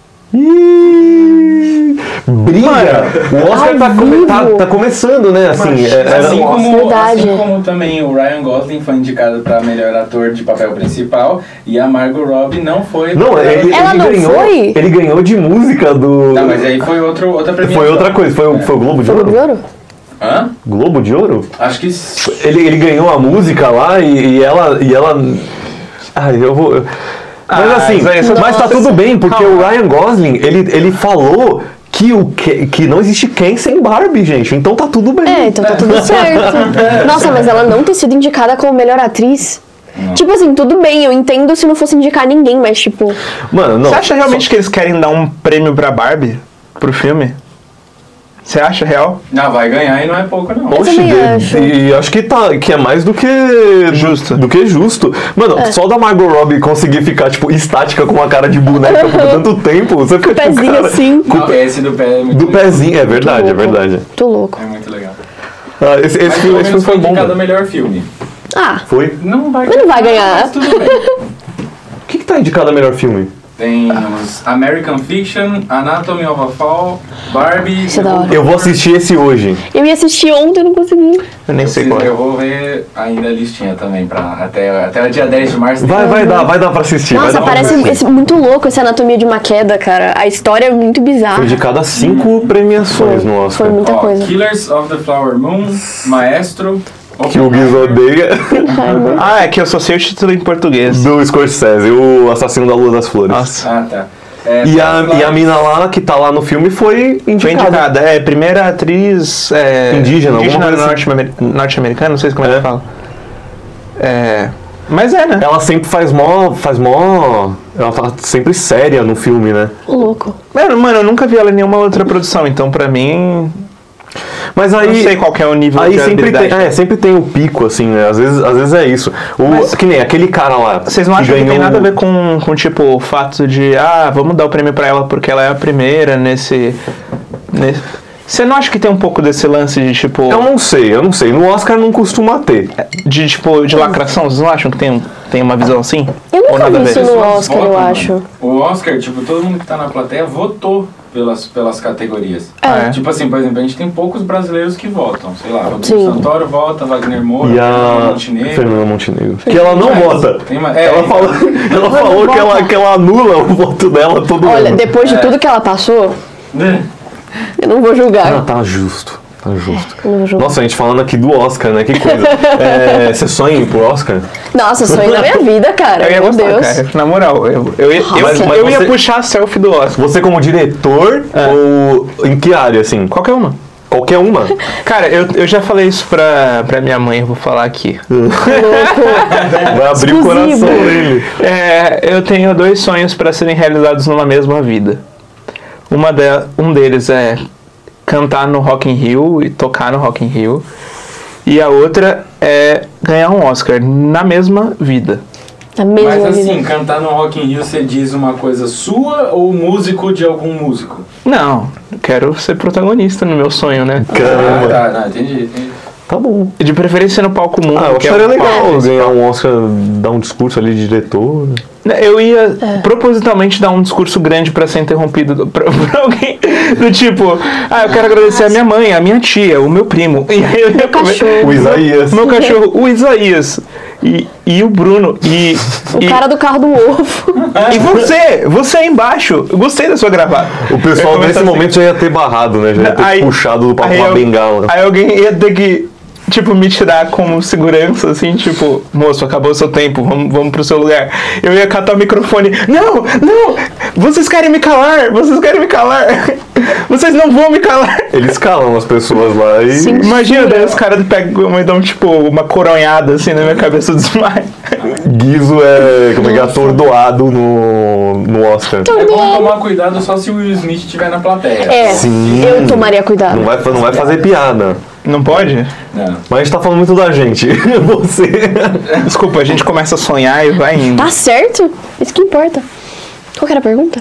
Ih, briga! O Oscar Ao tá, come- vivo. tá, tá começando, né? Assim, Mas, é- era- assim, como, Verdade. assim como também o Ryan Gosling foi indicado pra melhor ator de papel principal e a Margot Robbie não foi. Não, pra- ele, Ela ele não ganhou. foi? Ele ganhou de música do. Não, mas aí foi outro, outra premiação. Foi outra coisa, foi, o- foi o Globo de Foi Ouro? de ouro? Hã? Globo de Ouro? Acho que... Ele, ele ganhou a música lá e, e ela. E ela. Ai, eu vou. Mas Ah, assim, isso aí, isso- mas tá tudo bem, porque Calma. o Ryan Gosling, ele, ele falou que, o Ken- que não existe Ken sem Barbie, gente. Então tá tudo bem. É, então tá tudo certo. Nossa, mas ela não ter sido indicada como melhor atriz. Tipo assim, tudo bem, eu entendo se não fosse indicar ninguém, mas tipo. Mano, não. Você acha realmente que eles querem dar um prêmio pra Barbie? Pro filme? Você acha real? Não, vai ganhar e não é pouco, não. Oxe, também de- acho. e acho que, tá, que é mais do que Justo. Do que justo. Mano, É. só da Margot Robbie conseguir ficar, tipo, estática com uma cara de boneca por tanto tempo, você fica, tipo, pezinho cara, assim. Não, esse do pé é muito do legal. pezinho, é verdade, é louco. verdade. Tô louco. É muito legal. Ah, esse esse Mas filme, pelo esse filme menos foi foi bom, indicado o mano. melhor filme. Ah, Foi? Não vai Mas não vai ganhar. Mas tudo bem. O que que tá indicado a melhor filme? Tem os American Fiction, Anatomy of a Fall, Barbie... Isso é da hora. Eu vou assistir esse hoje. Eu ia assistir ontem e não consegui. Eu nem Eu, sei preciso- qual é. eu vou ver ainda a listinha também, pra, até, até o dia dez de março. Vai, vai dar, vai dar pra assistir. vai Nossa, dar pra parece assistir. esse- muito louco essa anatomia de uma queda, cara. A história é muito bizarra. Foi indicado a cinco premiações no Oscar. Foi muita Ó, coisa. Killers of the Flower Moon, Maestro... Que o Guiz odeia. Ah, é que eu só sei o título em português. Do Scorsese, o Assassino da Lua das Flores. Nossa. Ah, tá. É, E a, Flowers- e a mina lá, que tá lá no filme, foi Foi indicada. indicada. É, primeira atriz... É, Indígena, indígena alguma coisa assim. norte-amer- norte-americana, não sei como é É. que fala. É... Mas é, né? Ela sempre faz mó, faz mó... Ela tá sempre séria no filme, né? Ô, louco. Mano, mano, eu nunca vi ela em nenhuma outra produção, então pra mim... Mas aí... não sei qual que é o nível Aí de sempre tem, habilidade. é, sempre tem o pico, assim, né? Às vezes, às vezes é isso. O, Mas- que nem aquele cara lá. Vocês não acham que, ganhou tem nada a um- ver com, com, tipo, o fato de... Ah, vamos dar o prêmio pra ela porque ela é a primeira nesse... nesse... Você não acha que tem um pouco desse lance de, tipo... Eu não sei, eu não sei. No Oscar não costuma ter. De, tipo, de lacração? Vocês não acham que tem, um- tem uma visão assim? Eu Ou nunca nada a vi ver? isso no pessoas Oscar, eu votam, mano. acho. O Oscar, tipo, todo mundo que tá na plateia votou pelas, pelas categorias. É. Tipo assim, por exemplo, a gente tem poucos brasileiros que votam. Sei lá, Rodrigo Sim. Santoro vota, Wagner Moura, E Fernanda a Montenegro. Fernanda Montenegro. Que ela não Mas vota. tem uma- é, ela então. falou, ela falou que, ela, que ela anula o voto dela todo Olha, ano. depois de tudo que ela passou, eu não vou julgar. Ah, tá justo. Tá justo. Eu não vou julgar. Nossa, a gente falando aqui do Oscar, né? Que coisa. É, você sonha em ir pro Oscar? Nossa, sonho da minha vida, cara. Eu ia Meu gostar, Deus. cara. Na moral, eu, eu, ia- eu, Mas- eu, mas ia você- puxar a selfie do Oscar. Você como diretor ou em que área, assim? Qualquer uma. Qualquer uma? Cara, eu, eu já falei isso pra, pra minha mãe, eu vou falar aqui. Vai abrir o Exclusivo. coração dele. É, eu tenho dois sonhos pra serem realizados numa mesma vida. Uma de, um deles é cantar no Rock in Rio e tocar no Rock in Rio. E a outra é ganhar um Oscar na mesma vida. A mesma Mas assim, vida. cantar no Rock in Rio, você diz uma coisa sua ou músico de algum músico? Não, eu quero ser protagonista no meu sonho, né? Caramba. Ah, tá, não, entendi. entendi. Tá bom. De preferência no palco mundo. Ah, eu que é acharia o palco legal principal. ganhar um Oscar, dar um discurso ali de diretor. Eu ia propositalmente dar um discurso grande pra ser interrompido do- pra, por alguém do tipo, ah, eu quero agradecer a minha mãe, a minha tia, o meu primo. E aí eu ia come- cachorro. O Isaías. Meu cachorro, o Isaías. E, e o Bruno. E, O e, cara do carro do ovo. e você, você aí embaixo. Eu gostei da sua gravata. O pessoal Eu ia nesse começar momento já ia ter barrado, né? Já ia ter Aí- puxado do papo aí uma eu- bengala. Aí alguém ia ter que, tipo, me tirar como segurança, assim, tipo, moço, acabou o seu tempo, vamos, vamos pro seu lugar. Eu ia catar o microfone. Não, não! Vocês querem me calar! Vocês querem me calar! Vocês não vão me calar! Eles calam as pessoas lá e. Sim. Imagina, daí os caras pegam e dão, tipo, uma coronhada, assim, na minha cabeça do desmaio. Guizo é, como é que é, atordoado no, no Oscar. É bom tomar cuidado só se o Will Smith estiver na plateia. É, Sim. eu tomaria cuidado. Não vai, não vai fazer piada. Não pode? Não. Mas a gente tá falando muito da gente. Você. Desculpa, a gente começa a sonhar e vai indo. Tá certo? Isso que importa. Qual que era a pergunta?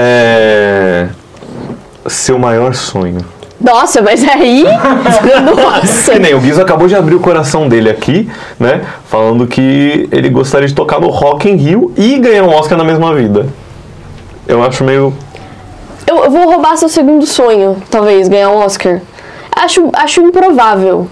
É. Seu maior sonho. Nossa, mas aí... Nossa. Que nem o Guizo acabou de abrir o coração dele aqui, né? Falando que ele gostaria de tocar no Rock in Rio e ganhar um Oscar na mesma vida. Eu acho meio. Eu, eu vou roubar seu segundo sonho, talvez, ganhar um Oscar. Acho, acho improvável.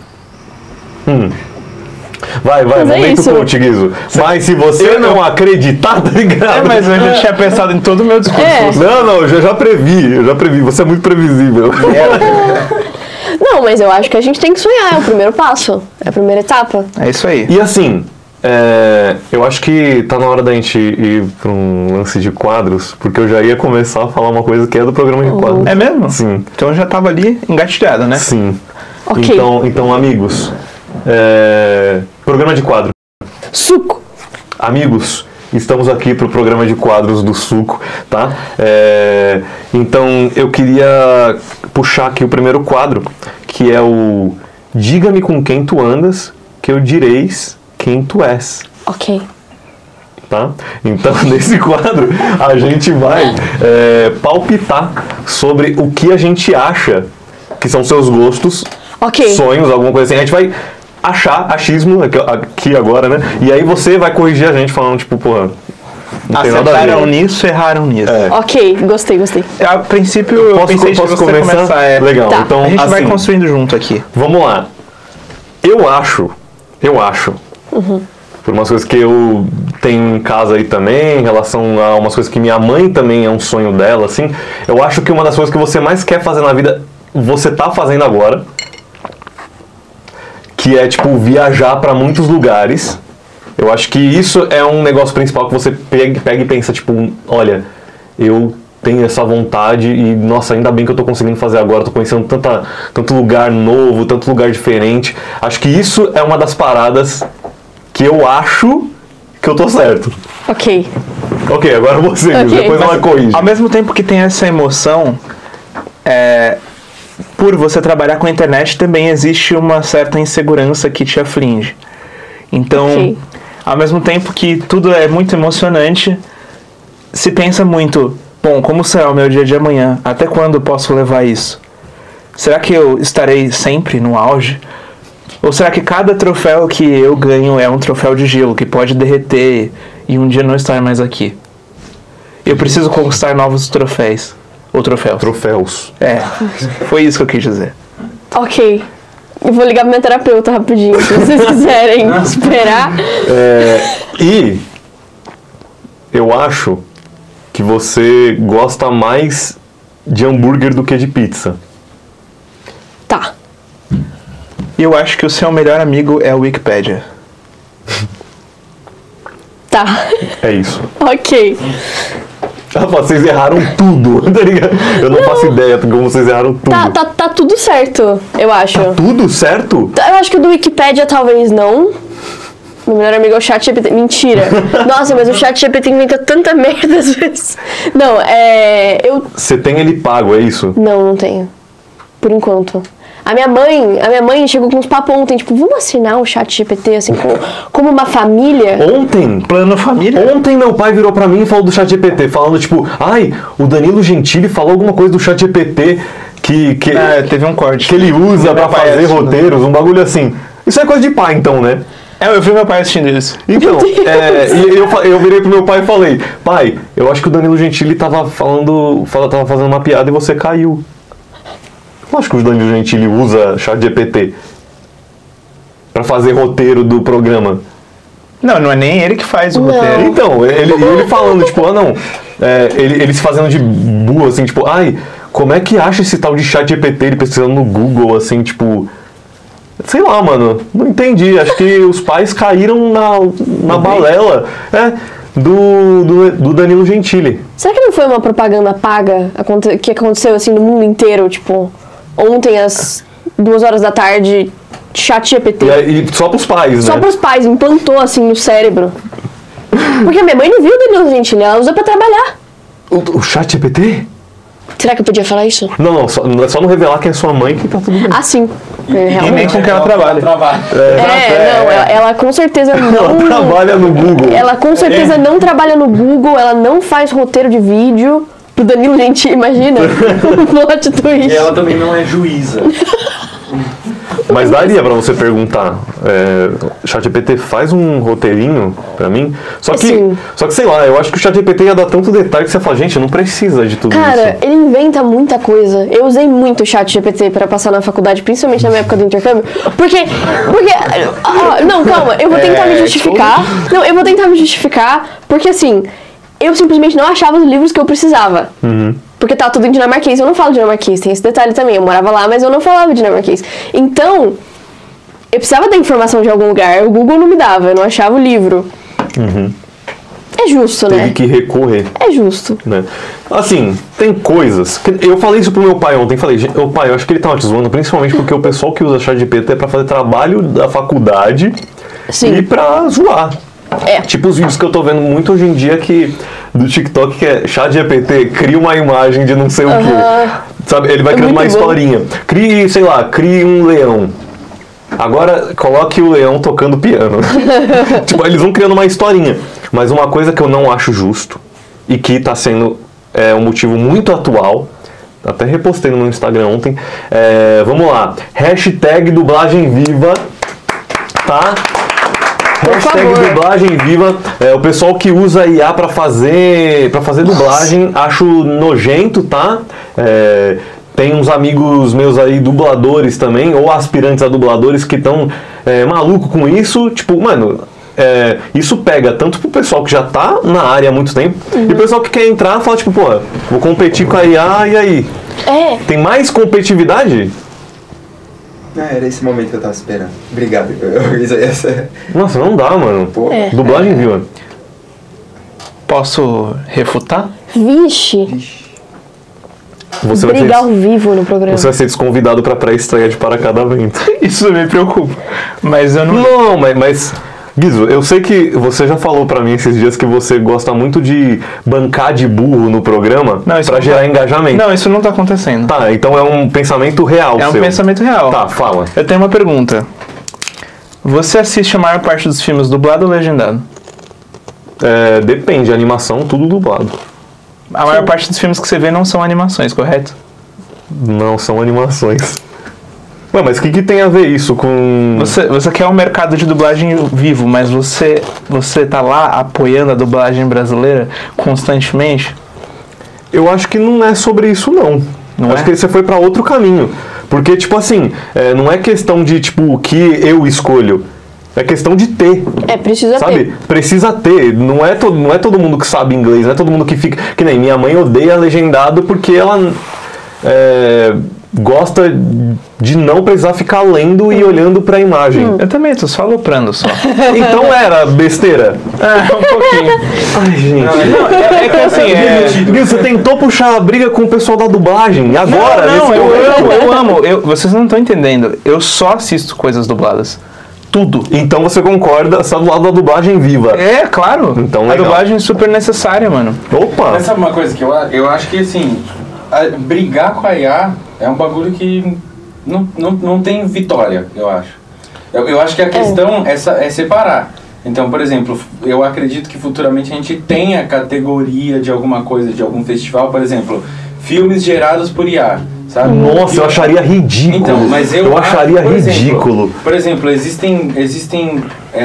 Vai, vai, Mas é momento isso. coach, Guizo. Mas se você Eu não não- acreditar, tá ligado? É, mas eu já tinha pensado em todo o meu discurso. É. Não, não, eu já, já previ, eu já previ. Você é muito previsível. Não, mas eu acho que a gente tem que sonhar, é o primeiro passo. É a primeira etapa. É isso aí. E assim, é, eu acho que tá na hora da gente ir pra um lance de quadros, porque eu já ia começar a falar uma coisa que é do programa de quadros. É mesmo? Sim. Então eu já tava ali engatilhado, né? Sim. Ok. Então, então, amigos, é, programa de quadro. Suco. Amigos, estamos aqui pro programa de quadros do Suco, tá? É, então, eu queria puxar aqui o primeiro quadro, que é o Diga-me com quem tu andas, que eu direis quem tu és. Ok. Tá? Então, nesse quadro, a gente vai é, palpitar sobre o que a gente acha que são seus gostos, Ok. sonhos, alguma coisa assim. A gente vai achar, achismo aqui, aqui agora, né? E aí você vai corrigir a gente falando, tipo, porra, Não tem nada a Acertaram ver. nisso, erraram nisso. É. Ok, gostei, gostei. A princípio, eu Posso, pensei posso que você começar? começar. É, Legal, Tá. então a gente vai assim, construindo junto aqui. vamos lá. Eu acho, eu acho, por umas coisas que eu tenho em casa aí também, em relação a umas coisas que minha mãe também é um sonho dela, assim, eu acho que uma das coisas que você mais quer fazer na vida, você tá fazendo agora, que é, tipo, viajar pra muitos lugares. Eu acho que isso é um negócio principal que você pega, pega e pensa, tipo, olha, eu tenho essa vontade e, nossa, ainda bem que eu tô conseguindo fazer agora, tô conhecendo tanta, tanto lugar novo, tanto lugar diferente. Acho que isso é uma das paradas que eu acho que eu tô certo. Ok. Ok, agora você, Ok, depois mas ela corrige. Ao mesmo tempo que tem essa emoção, é, por você trabalhar com a internet também existe uma certa insegurança que te aflige. Então, Ok. ao mesmo tempo que tudo é muito emocionante, se pensa muito, bom, como será o meu dia de amanhã? Até quando eu posso levar isso? Será que eu estarei sempre no auge? Ou será que cada troféu que eu ganho é um troféu de gelo que pode derreter e um dia não estar mais aqui? Eu preciso conquistar novos troféus. Ou troféus. Troféus. É, foi isso que eu quis dizer. Ok. Eu vou ligar pro meu terapeuta rapidinho, se vocês quiserem esperar. É, e eu acho que você gosta mais de hambúrguer do que de pizza. Tá. E eu acho que o seu melhor amigo é o Wikipedia. Tá. É isso. Ok. Ah, vocês erraram tudo, tá ligado? Eu não, faço ideia de como vocês erraram tudo. Tá, tá, tá tudo certo, eu acho. Tudo certo? Eu acho que o do Wikipedia talvez não. Meu melhor amigo é o ChatGPT. Mentira. Nossa, mas o ChatGPT inventa tanta merda às vezes. Não, é. Eu. Você tem ele pago, é isso? Não, não tenho. Por enquanto. A minha mãe, a minha mãe chegou com uns papos ontem, tipo, vamos assinar o ChatGPT assim, como, como uma família? Ontem, Plano família? ontem meu pai virou pra mim e falou do ChatGPT, falando tipo, ai, o Danilo Gentili falou alguma coisa do ChatGPT que, que, É, teve um corte. que ele usa pra Meu pai fazer assistindo. roteiros, um bagulho assim. Isso é coisa de pai, então, né? É, eu vi meu pai assistindo isso. Então, é, e eu, fa- eu virei pro meu pai e falei, pai, eu acho que o Danilo Gentili tava falando, fala- tava fazendo uma piada e você caiu. Eu acho que o Danilo Gentili usa ChatGPT pra fazer roteiro do programa. Não, não é nem ele que faz o Não. roteiro. Então, ele, e ele falando, tipo, ah não, é, ele, ele se fazendo de burro, assim, tipo, ai, como é que acha esse tal de ChatGPT, ele pesquisando no Google, assim, tipo... Sei lá, mano, não entendi, acho que os pais caíram na, na balela, é, do, do, do Danilo Gentili. Será que não foi uma propaganda paga aconte- que aconteceu assim no mundo inteiro? Tipo, ontem às duas horas da tarde, ChatGPT. E, aí, só pros pais, Só né? pros pais, implantou assim no cérebro. Porque a minha mãe não viu o Danilo Gentili, ela usa pra trabalhar. O, o ChatGPT? Será que eu podia falar isso? Não, não, só, é só não revelar que é sua mãe que tá tudo bem. Ah, sim. É, E nem realmente. com que ela trabalha. É, não, ela, ela com certeza Ela não. trabalha no Google. Ela com certeza não trabalha no Google, ela não faz roteiro de vídeo pro Danilo Gentili, imagina. Um plot twist. E ela também não é juíza. Mas daria pra você perguntar, é, ChatGPT faz um roteirinho pra mim? Só que, Sim. só que sei lá, eu acho que o ChatGPT ia dar tanto detalhe que você fala, gente, não precisa de tudo Cara, isso. ele inventa muita coisa. Eu usei muito o ChatGPT pra passar na faculdade, principalmente na minha época do intercâmbio. Porque. Porque. ah, não, calma, eu vou tentar me É, justificar. Não, eu vou tentar me justificar, porque assim, eu simplesmente não achava os livros que eu precisava. Porque tava tudo em dinamarquês. Eu não falo dinamarquês, tem esse detalhe também. Eu morava lá, mas eu não falava dinamarquês. Então, eu precisava da informação de algum lugar. O Google não me dava, eu não achava o livro. É justo, Teve né? que recorrer. É justo. Né? Assim, tem coisas. que- Eu falei isso pro meu pai ontem. Falei, "Gente, ô pai, eu acho que ele tava te zoando, principalmente porque o pessoal que usa ChatGPT é pra fazer trabalho da faculdade Sim. e pra zoar. É. Tipo os vídeos que eu tô vendo muito hoje em dia que, do TikTok, que é ChatGPT, cria uma imagem de não sei o Aham. quê. Sabe? Ele vai É criando uma muito bom. historinha. Crie, sei lá, crie um leão. Agora coloque o leão tocando piano. Tipo, eles vão criando uma historinha. Mas uma coisa que eu não acho justo e que tá sendo é, um motivo muito atual, até repostei no meu Instagram ontem, é, vamos lá, hashtag dublagem viva, tá? Hashtag favor. dublagem viva. É, o pessoal que usa I A pra fazer, pra fazer dublagem, acho nojento, tá? É, tem uns amigos meus aí, dubladores também, ou aspirantes a dubladores que estão é, maluco com isso. Tipo, mano, é, isso pega tanto pro pessoal que já tá na área há muito tempo, Uhum. e o pessoal que quer entrar fala, tipo, pô, vou competir com a I A, e aí? É. Tem mais competitividade? Ah, era esse momento que eu tava esperando. Obrigado. Isso aí, essa... Nossa, não dá, mano. Pô. É. Dublagem viva. Posso refutar? Vixe. Você vai, Brigar ser, ao vivo no programa. você vai ser desconvidado pra pré-estreia de Para Cada Vento. Isso me preocupa. Mas eu não. Não, mas, mas Guizo, eu sei que você já falou pra mim esses dias que você gosta muito de bancar de burro no programa Não, isso pra não gerar tá- engajamento. Não, isso não tá acontecendo. Tá, então é um pensamento real É um seu. pensamento real. Tá, fala. Eu tenho uma pergunta. Você assiste a maior parte dos filmes dublado ou legendado? É, depende, animação, tudo dublado. A maior parte dos filmes que você vê não são animações, correto? Não, são animações. Ué, mas o que, que tem a ver isso com... Você, você quer um mercado de dublagem vivo, mas você, você tá lá apoiando a dublagem brasileira constantemente? Eu acho que não é sobre isso, não. Não acho é? que você foi pra outro caminho. Porque, tipo assim, é, não é questão de, tipo, o que eu escolho. É questão de ter. É, precisa Sabe? ter. Precisa ter. Não é, todo, não é todo mundo que sabe inglês, não é todo mundo que fica... Que nem minha mãe odeia legendado porque ela é, gosta de não precisar ficar lendo e olhando pra imagem. Eu também tô só aloprando só. Então era besteira. É, um pouquinho. Ai, gente. Não, é, é que assim, é... Guilherme, você tentou puxar a briga com o pessoal da dublagem. E agora, não, não, nesse eu momento? amo, eu amo. Eu, vocês não estão entendendo. Eu só assisto coisas dubladas. Tudo. Então você concorda, você tá do lado da dublagem viva. É, claro. Então, a legal. dublagem é super necessária, mano. Opa! Mas sabe uma coisa que eu, a- eu acho que assim, a- brigar com a I A é um bagulho que não, não, não tem vitória, eu acho. Eu, eu acho que a questão é, sa- é separar. Então, por exemplo, eu acredito que futuramente a gente tenha categoria de alguma coisa, de algum festival, por exemplo, filmes gerados por I A. Sabe? Nossa, eu acharia ridículo. Então, mas eu, eu acharia por exemplo, ridículo. por exemplo, existem, existem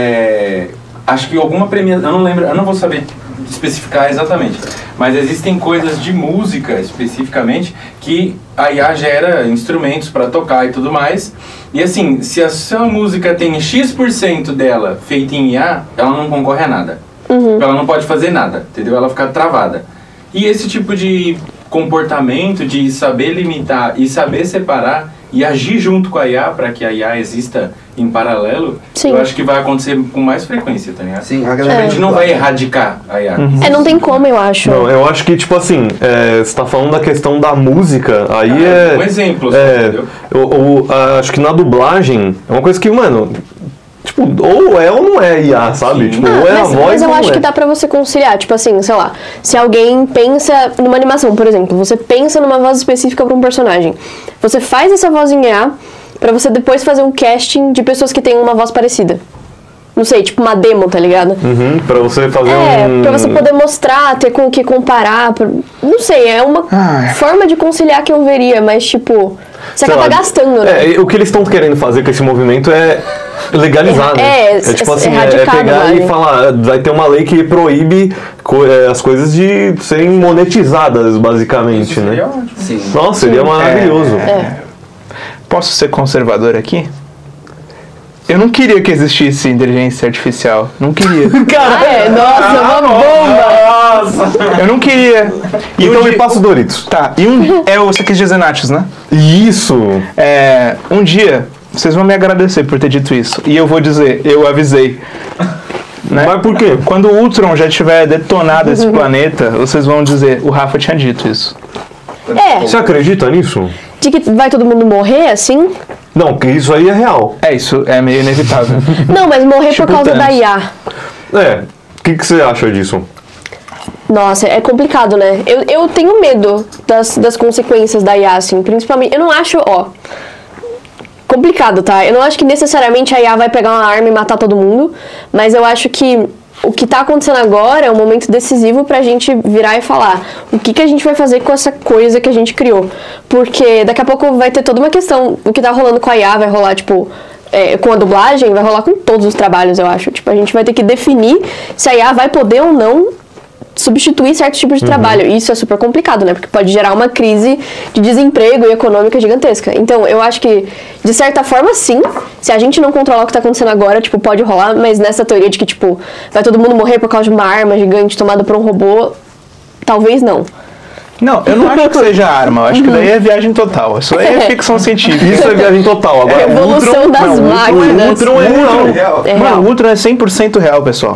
é, acho que alguma premiação, eu não lembro, eu não vou saber especificar exatamente, mas existem coisas de música especificamente que a I A gera instrumentos para tocar e tudo mais. E assim, se a sua música tem X por cento dela feita em I A, ela não concorre a nada. Ela não pode fazer nada, entendeu? Ela fica travada. E esse tipo de comportamento de saber limitar e saber separar e agir junto com a I A para que a I A exista em paralelo, Sim. eu acho que vai acontecer com mais frequência, tá ligado? Sim, a A galera gente não vai erradicar a I A. É, não tem como, eu acho. Não, eu acho que, tipo assim, é, você tá falando da questão da música, aí Ah, é... um exemplo, só, é, entendeu? eu, eu, ah, acho que na dublagem é uma coisa que, mano, tipo, ou é ou não é I A, sabe? Sim. Tipo, Ah, ou é a mas, voz mas eu ou não acho é. que dá pra você conciliar. Tipo assim, sei lá, se alguém pensa numa animação, por exemplo, você pensa numa voz específica pra um personagem. Você faz essa voz em I A pra você depois fazer um casting de pessoas que tenham uma voz parecida. Não sei, tipo uma demo, tá ligado? Uhum, pra você fazer É, um... pra você poder mostrar, ter com o que comparar. pra- Não sei, é uma Ai. forma de conciliar que eu veria, mas tipo, você Sei acaba lá, gastando, né? É, o que eles estão querendo fazer com esse movimento é legalizar, né? É, é, tipo é assim, é, é erradicar a pegar e dublagem. falar, vai ter uma lei que proíbe co- é, as coisas de serem monetizadas, basicamente, Isso seria né? ótimo. Sim. Nossa, seria maravilhoso. É. Posso ser conservador aqui? Eu não queria que existisse inteligência artificial. Não queria. Ah, é, nossa, uma bomba! Nossa! Eu não queria. E Então um me dia- passa o Doritos. Tá, e um... É, você quis dizer nachos, né? Isso! É, um dia, vocês vão me agradecer por ter dito isso. E eu vou dizer, eu avisei. Né? Mas por quê? Quando o Ultron já tiver detonado esse planeta, vocês vão dizer, o Rafa tinha dito isso. É, Você acredita nisso? de que vai todo mundo morrer assim? Não, porque isso aí é real. É, isso é meio inevitável. Não, mas morrer Tipo por causa Thanos. da I A. É. O que, que você acha disso? Nossa, é complicado, né? Eu, eu tenho medo das, das consequências da I A, assim, principalmente. Eu não acho, ó. Complicado, tá? Eu não acho que necessariamente a I A vai pegar uma arma e matar todo mundo, mas eu acho que o que tá acontecendo agora é um momento decisivo pra gente virar e falar o que, que a gente vai fazer com essa coisa que a gente criou. Porque daqui a pouco vai ter toda uma questão. O que tá rolando com a I A vai rolar, tipo, é, com a dublagem, vai rolar com todos os trabalhos, eu acho. Tipo, a gente vai ter que definir se a I A vai poder ou não substituir certos tipos de Uhum. trabalho. E isso é super complicado, né? Porque pode gerar uma crise de desemprego e econômica gigantesca. Então, eu acho que, de certa forma, sim. Se a gente não controlar o que tá acontecendo agora, tipo, pode rolar. Mas nessa teoria de que, tipo, vai todo mundo morrer por causa de uma arma gigante tomada por um robô, talvez não. Não, eu não acho que seja arma. Eu acho que daí é viagem total. Isso aí é ficção científica. Isso é viagem total. Agora, É evolução Ultron, das não, máquinas. O Ultron é real. Real. É Mano, real. o Ultron é cem por cento real, pessoal.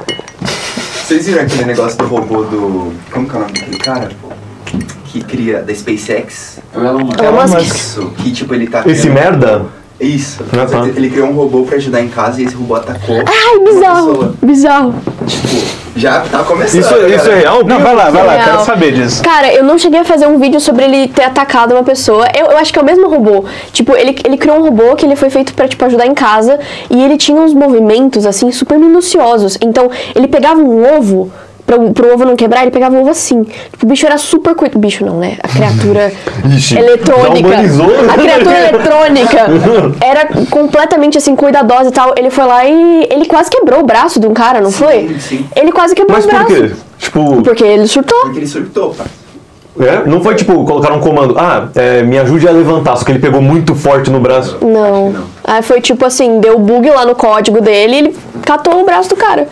Vocês viram aquele negócio do robô do... Como que é o nome daquele cara? Que cria... Da SpaceX? O Elon Musk. Elon Musk. Isso. Que tipo, ele tá Esse criando- merda? Isso. Ah, tá. Ele criou um robô pra ajudar em casa e esse robô atacou. Ai, uma bizarro, pessoa. bizarro. Tipo, já tá começando. Isso, isso é cara. real? Não, vai lá, vai lá, Real. quero saber disso. Cara, eu não cheguei a fazer um vídeo sobre ele ter atacado uma pessoa. Eu, eu acho que é o mesmo robô. Tipo, ele, ele criou um robô que ele foi feito pra, tipo, ajudar em casa. E ele tinha uns movimentos, assim, super minuciosos. Então, ele pegava um ovo... Pro, pro ovo não quebrar, ele pegava o ovo assim. Tipo, o bicho era super cuidado. O bicho não, né? A criatura Ixi, eletrônica. já humanizou. A criatura eletrônica era completamente assim, cuidadosa e tal. Ele foi lá e ele quase quebrou o braço de um cara, não Sim, foi? sim. Ele quase quebrou Mas o por braço. quê? Tipo, Porque ele surtou. Porque ele surtou, pá. é? Não foi tipo, colocar um comando, ah, é, me ajude a levantar, só que ele pegou muito forte no braço. Não. não. Aí foi tipo assim, deu bug lá no código dele e ele catou o braço do cara.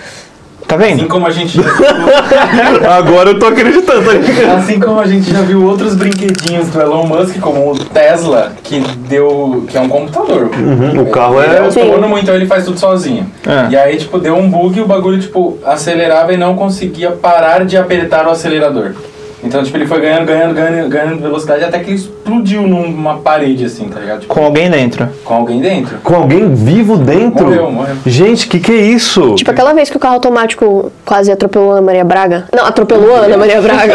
Tá vendo? Assim como a gente já viu, Agora eu tô acreditando. assim como a gente já viu outros brinquedinhos do Elon Musk, como o Tesla, que deu. que é um computador. o carro Ele é- é Sim. autônomo, então ele faz tudo sozinho. É. E aí, tipo, deu um bug e o bagulho, tipo, acelerava e não conseguia parar de apertar o acelerador. Então, tipo, ele foi ganhando, ganhando, ganhando, ganhando velocidade até que ele explodiu numa parede, assim, tá ligado? Tipo, Com alguém dentro. com alguém dentro. Com alguém vivo dentro? Morreu, morreu. Gente, que que é isso? Tipo aquela vez que o carro automático quase atropelou a Ana Maria Braga. Não, atropelou a Ana Maria Braga.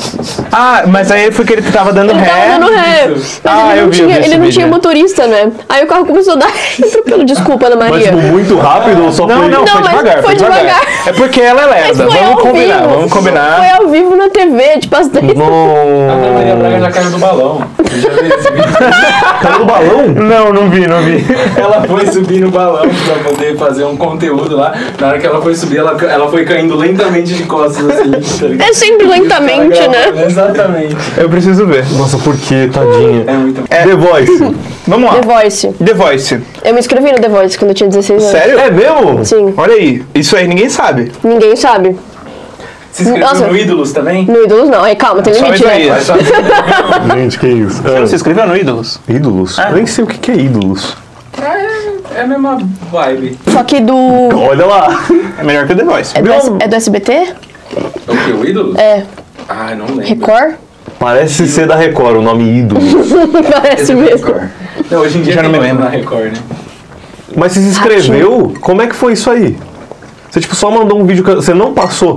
Ah, mas aí foi que ele tava dando Ele ré. tava dando ré. Isso. Mas Ah, ele eu não, vi, tinha, eu vi esse ele não vídeo, tinha né? motorista, né? Aí o carro começou a dar atropelo. Desculpa, Ana Mas Maria. tipo, muito rápido ou só Não, foi... não, Não, foi mas devagar, foi devagar. É porque ela é Mas lerda. foi Vamos ao combinar, vivo. vamos combinar. Foi ao vivo na T V, tipo às dez. A Ana Maria Braga já Não... caiu do balão. Você já viu esse vídeo? Caiu no balão? Não, não vi, não vi. Ela foi subir no balão pra poder fazer um conteúdo lá. Na hora que ela foi subir, ela, ela foi caindo lentamente de costas, assim. Tá ligado? É sempre lentamente, Ela né? gravando, exatamente. Eu preciso ver. Nossa, por que, tadinha? É muito The Voice. Vamos lá. The Voice. The Voice. Eu me inscrevi no The Voice quando eu tinha dezesseis anos. Sério? É mesmo? Sim. Olha aí. Isso aí ninguém sabe. Ninguém sabe. Se inscreveu Nossa. no Ídolos também? No Ídolos não. Aí calma, tem Só limite, isso né? aí. Vai só- Gente, que isso? Você se inscreveu no Ídolos? Ídolos? Ah. Eu nem sei o que que é ídolos. É, é a mesma vibe. Só que do... Olha lá. É melhor que o The Voice. É do, S- é do S B T? O que? O Ídolos? É. Ah, não lembro. Record? Parece ser da Record, o nome ídolos. Parece mesmo. Não, hoje em dia Já não tem me mais lembro. na Record, né? Mas você se inscreveu? Como é que foi isso aí? Você tipo só mandou um vídeo, que você não passou?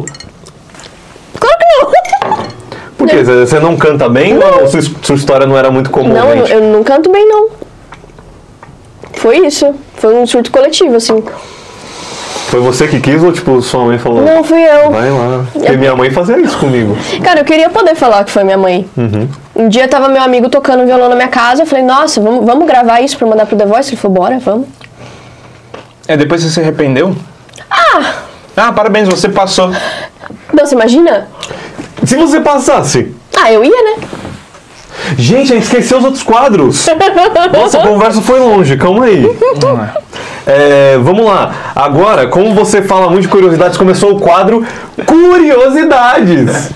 Claro que não. Por quê? Você- Você não canta bem ou sua, sua história não era muito Não, eu, comovente? eu não canto bem, não. Foi isso. Foi um surto coletivo, assim. Foi você que quis ou tipo sua mãe falou? Não, fui eu. Vai lá. Porque minha mãe fazia isso comigo. Cara, eu queria poder falar que foi minha mãe. Um dia tava meu amigo tocando violão na minha casa. Eu falei, nossa, vamos, vamos gravar isso pra mandar pro The Voice? Ele falou, bora, vamos. É, depois você se arrependeu? Ah! Ah, parabéns, você passou. Não, você imagina? Se você passasse. Ah, eu ia, né? Gente, a gente esqueceu os outros quadros. Nossa, a conversa foi longe, calma aí. É, vamos lá. Agora, como você fala muito de curiosidades, começou o quadro Curiosidades.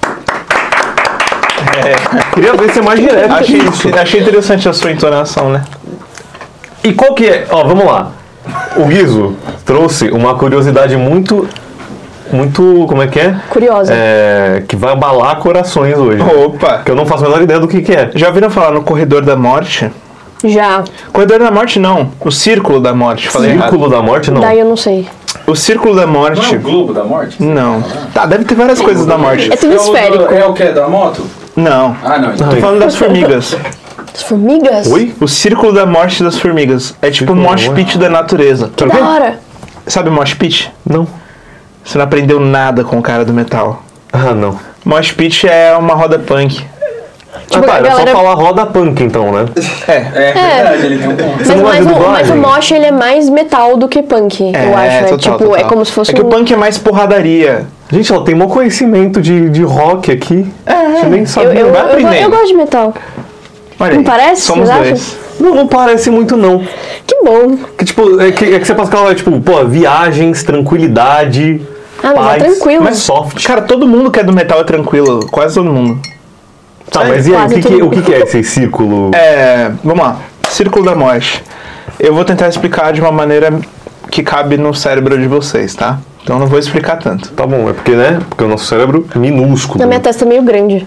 É, queria ver se é mais direto. Achei, isso. achei interessante a sua entonação, né? E qual que é? Ó, vamos lá. O Guizo trouxe uma curiosidade muito, muito, como é que é? Curiosa. É, que vai abalar corações hoje. Opa! Que eu não faço a menor ideia do que que é. Já ouviram falar no Corredor da Morte? Já. Corredor da Morte não, o Círculo da Morte, falei errado. Círculo da Morte, não. Daí eu não sei. O Círculo da Não é Morte... o Globo da Morte? Não. Tá, deve ter várias coisas da morte. É tudo o do- esférico. É o que? Da moto? Não. Ah, não. Então. Tô falando das formigas. As formigas? Oi? O Círculo da Morte das Formigas. É tipo o Círculo da mosh Morte. pit da natureza. Que da hora. Sabe mosh pit? Não. Você não aprendeu nada com o cara do metal. Ah, não. Mosh pit é uma roda punk. Tipo, ah, tá, a era galera... só falar roda punk então, né? É. É verdade, ele tem um ponto. Você Mas, não vai mas, ver o, mas dublagem? o mosh, ele é mais metal do que punk, eu acho. É total, tipo, total. é como se fosse É que um... o punk é mais porradaria. Gente, ela tem bom conhecimento de, de rock aqui. É, Você nem Eu, sabia. eu, vai eu, aprender. eu gosto de metal. Olha Não aí, parece? Somos Vocês dois. Não, não parece muito não. Que bom. Que, tipo, é que, é que você passa aquela, tipo, pô, viagens, tranquilidade, Ah, mas é paz, tranquilo. mas soft. Cara, todo mundo que é do metal é tranquilo. Quase todo mundo. Tá, mas e aí, o Quase que, que, tudo. o que, que é esse círculo? É, vamos lá. Círculo da morte. Eu vou tentar explicar de uma maneira que cabe no cérebro de vocês, tá? Então eu não vou explicar tanto. Tá bom, é porque, né? Porque o nosso cérebro é minúsculo. A minha testa é meio grande.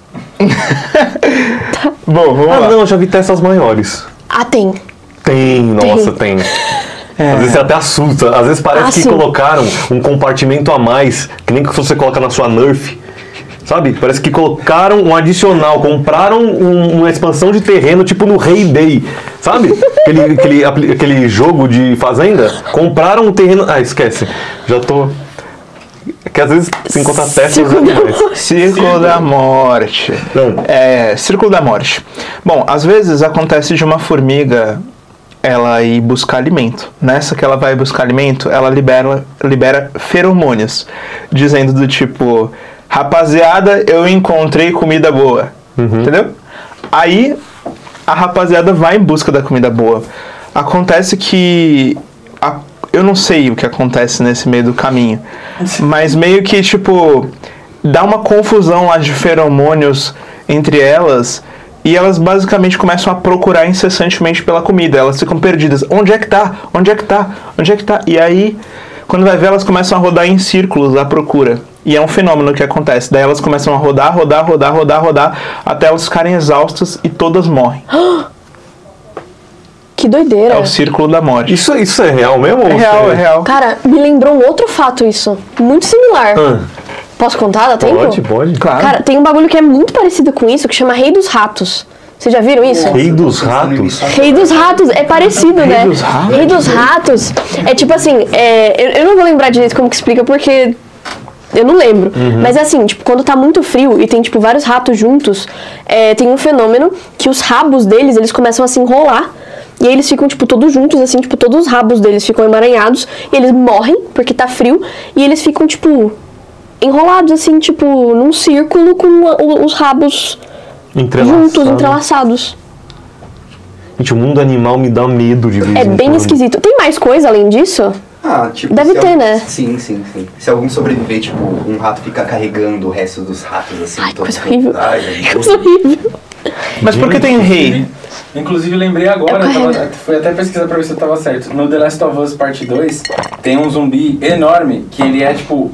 Bom, vamos Ah, lá. não, eu já vi testas maiores. Ah, tem. Tem, nossa, tem. Às vezes você até assusta. Às vezes parece Ah, que sim. colocaram um compartimento a mais, que nem que você coloca na sua Nerf. Sabe? Parece que colocaram um adicional, compraram um- uma expansão de terreno, tipo no Hay Day. Sabe? Aquele, aquele, apli- aquele jogo de fazenda. Compraram um terreno. Ah, esquece. Já tô. É que às vezes se encontra testas é demais. Círculo da morte. Não. É, círculo da morte. Bom, às vezes acontece de uma formiga ela ir buscar alimento. Nessa que ela vai buscar alimento, ela libera, libera feromônios, dizendo do tipo, rapaziada, eu encontrei comida boa. Entendeu? Aí a rapaziada vai em busca da comida boa. Acontece que a- eu não sei o que acontece nesse meio do caminho, mas meio que tipo dá uma confusão lá de feromônios entre elas e elas basicamente começam a procurar incessantemente pela comida. Elas ficam perdidas. Onde é que tá? Onde é que tá? Onde é que tá? E aí, quando vai ver, elas começam a rodar em círculos à procura. E é um fenômeno que acontece. Daí elas começam a rodar, rodar, rodar, rodar, rodar, até elas ficarem exaustas e todas morrem. Que doideira. É o círculo da morte. Isso, isso é real mesmo? ou É real, você- é real. Cara, me lembrou um outro fato isso. Muito similar. Ah, Posso contar? Dá tempo? pode, pode. Claro. Cara, tem um bagulho que é muito parecido com isso, que chama Rei dos Ratos. Vocês já viram isso? Rei dos ratos. Rei dos Ratos, é parecido, né? dos Ratos? Rei dos Ratos. É tipo assim, é, eu, eu não vou lembrar direito como que explica, porque eu não lembro. Mas é assim, tipo, quando tá muito frio e tem, tipo, vários ratos juntos, é, tem um fenômeno que os rabos deles, eles começam a se enrolar. E aí eles ficam, tipo, todos juntos, assim, tipo, todos os rabos deles ficam emaranhados. E eles morrem, porque tá frio. E eles ficam, tipo, enrolados, assim, tipo, num círculo com a- o- os rabos Entrelaçado. juntos, entrelaçados. Gente, o mundo animal me dá medo de vez É em bem quando. esquisito. Tem mais coisa além disso? Ah, tipo, Deve se ter, al- né? Sim, sim, sim. Se algum sobreviver, tipo, um rato fica carregando o resto dos ratos assim. Ai, todos coisa horrível. Ai, é Coisa horrível. Mas por que tem rei? Inclusive, lembrei agora, Eu eu tava, carrego. fui até pesquisar pra ver se eu tava certo. No The Last of Us Parte dois, tem um zumbi enorme, que ele é, tipo,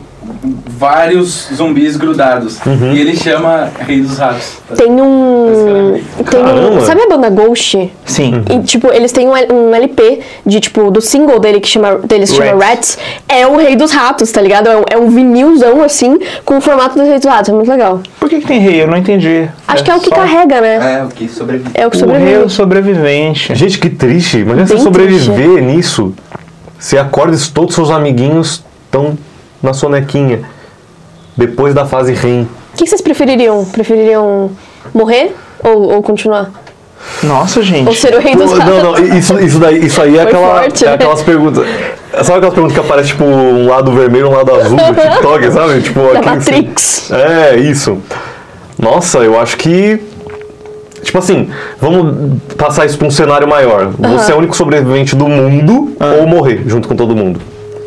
vários zumbis grudados. E ele chama Rei dos Ratos. Tem um. Tem um. Caramba. Sabe a banda Ghost? Sim. E, tipo, eles têm um, L- um L P de, tipo, do single dele que chama, deles que chama Rats. Rats. É o Rei dos Ratos, tá ligado? É um, é um vinilzão, assim, com o formato do Rei dos Ratos. É muito legal. Por que, que tem rei? Eu não entendi. Acho que é o que só- carrega, né? É, o que sobrevive. É o que O rei é sobrevive. o sobrevivente. Gente, que triste. Imagina você Bem sobreviver nisso. Você acorda e todos os seus amiguinhos estão na sonequinha. Depois da fase R E M. O que que vocês prefeririam? Prefeririam morrer ou, ou continuar? Nossa, gente. Ou ser o Rei dos Não, Ratos? não, isso, isso, daí, isso aí é, Foi aquela, forte, é né? aquelas perguntas. Sabe aquelas perguntas que aparece tipo um lado vermelho e um lado azul do TikTok, sabe? Tipo, Da aqui em cima. Matrix. É, isso. Nossa, eu acho que. Tipo assim, vamos passar isso pra um cenário maior. Você é o único sobrevivente do mundo ou morrer junto com todo mundo?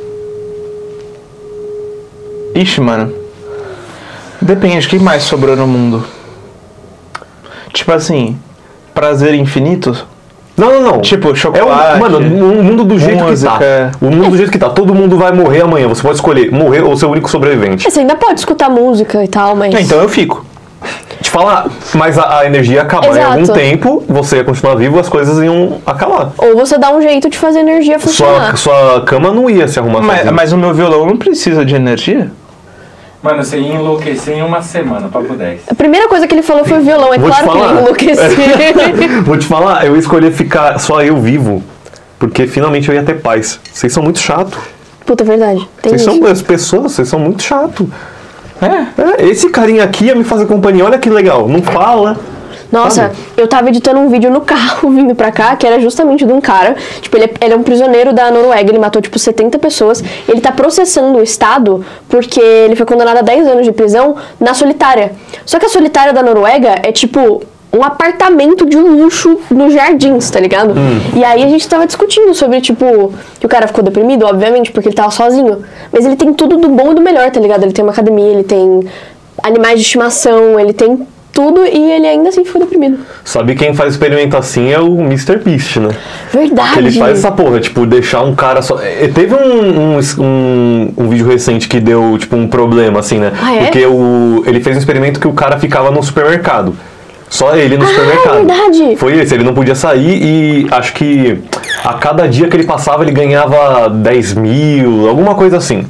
Ixi, mano. Depende, o que mais sobrou no mundo? Tipo assim, prazer infinito? Não, não, não. Tipo, É o, chocolate. mano, o mundo do jeito música. que tá. O mundo do jeito que tá. Todo mundo vai morrer amanhã. Você pode escolher morrer ou ser o único sobrevivente. É, você ainda pode escutar música e tal, mas... É, então eu fico. Te falar, mas a, a energia ia acabar em algum Exato. tempo, você ia continuar vivo, as coisas iam acabar. Ou você dá um jeito de fazer a energia funcionar. Sua, sua cama não ia se arrumar Mas, sozinha. mas o meu violão não precisa de energia? Mano, você ia enlouquecer em uma semana, papo dez. A primeira coisa que ele falou foi o violão. É Vou te claro que ele falar. ia enlouquecer. Vou te falar, eu escolhi ficar só eu vivo, porque finalmente eu ia ter paz. Vocês são muito chato. Puta, é verdade. Tem Vocês isso. são as pessoas, vocês são muito chato. É. É, esse carinha aqui ia me fazer companhia, olha que legal. Não fala, Nossa, Sabe? eu tava editando um vídeo no carro vindo pra cá, que era justamente de um cara. Tipo, ele é, ele é um prisioneiro da Noruega, ele matou, tipo, setenta pessoas. Ele tá processando o Estado porque ele foi condenado a dez anos de prisão na solitária. Só que a solitária da Noruega é, tipo, um apartamento de um luxo nos jardins, tá ligado? Hum. E aí a gente tava discutindo sobre, tipo, que o cara ficou deprimido, obviamente, porque ele tava sozinho. Mas ele tem tudo do bom e do melhor, tá ligado? Ele tem uma academia, ele tem animais de estimação, ele tem tudo e ele ainda assim ficou deprimido. Sabe quem faz experimento assim é o mister Beast, né? Verdade. Que ele faz essa porra, tipo, deixar um cara só... E teve um, um, um, um vídeo recente que deu, tipo, um problema, assim, né? Ah, é? Porque o, ele fez um experimento que o cara ficava no supermercado. Só ele no Ah, supermercado. é verdade. Foi esse, ele não podia sair e acho que a cada dia que ele passava ele ganhava dez mil, alguma coisa assim.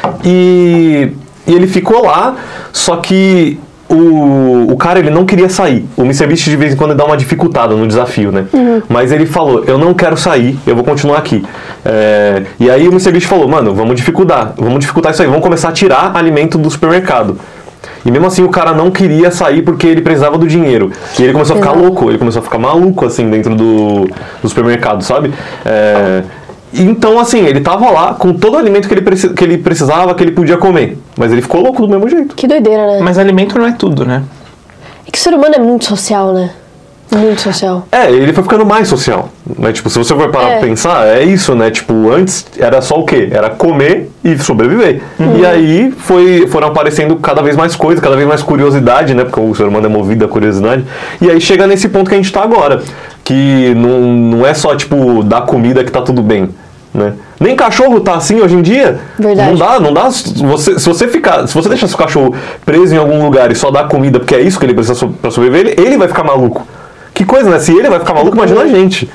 E, e ele ficou lá, só que o, o cara ele não queria sair. O mister Beast de vez em quando dá uma dificultada no desafio, né? Uhum. Mas ele falou, eu não quero sair, eu vou continuar aqui. É, e aí o mister Beast falou, mano, vamos dificultar, vamos dificultar isso aí, vamos começar a tirar alimento do supermercado. E mesmo assim o cara não queria sair porque ele precisava do dinheiro. E ele começou a ficar Exato. louco, ele começou a ficar maluco assim dentro do, do supermercado, sabe? É, então assim, ele tava lá com todo o alimento que ele, preci- que ele precisava, que ele podia comer. Mas ele ficou louco do mesmo jeito. Que doideira, né? Mas alimento não é tudo, né? É que o ser humano é muito social, né? Muito social. É, ele foi ficando mais social, né? Tipo, se você for parar É. pra pensar, é isso, né? Tipo, antes era só o quê? Era comer e sobreviver. E aí foi, foram aparecendo cada vez mais coisas, cada vez mais curiosidade, né? Porque o ser humano é movido à curiosidade. E aí chega nesse ponto que a gente tá agora. Que não, não é só, tipo, dar comida que tá tudo bem, né? Nem cachorro tá assim hoje em dia. Verdade. Não dá, não dá. Você, se você ficar, se você deixar seu cachorro preso em algum lugar e só dar comida porque é isso que ele precisa so- pra sobreviver, ele, ele vai ficar maluco. Que coisa, né? Se ele vai ficar maluco, imagina a gente.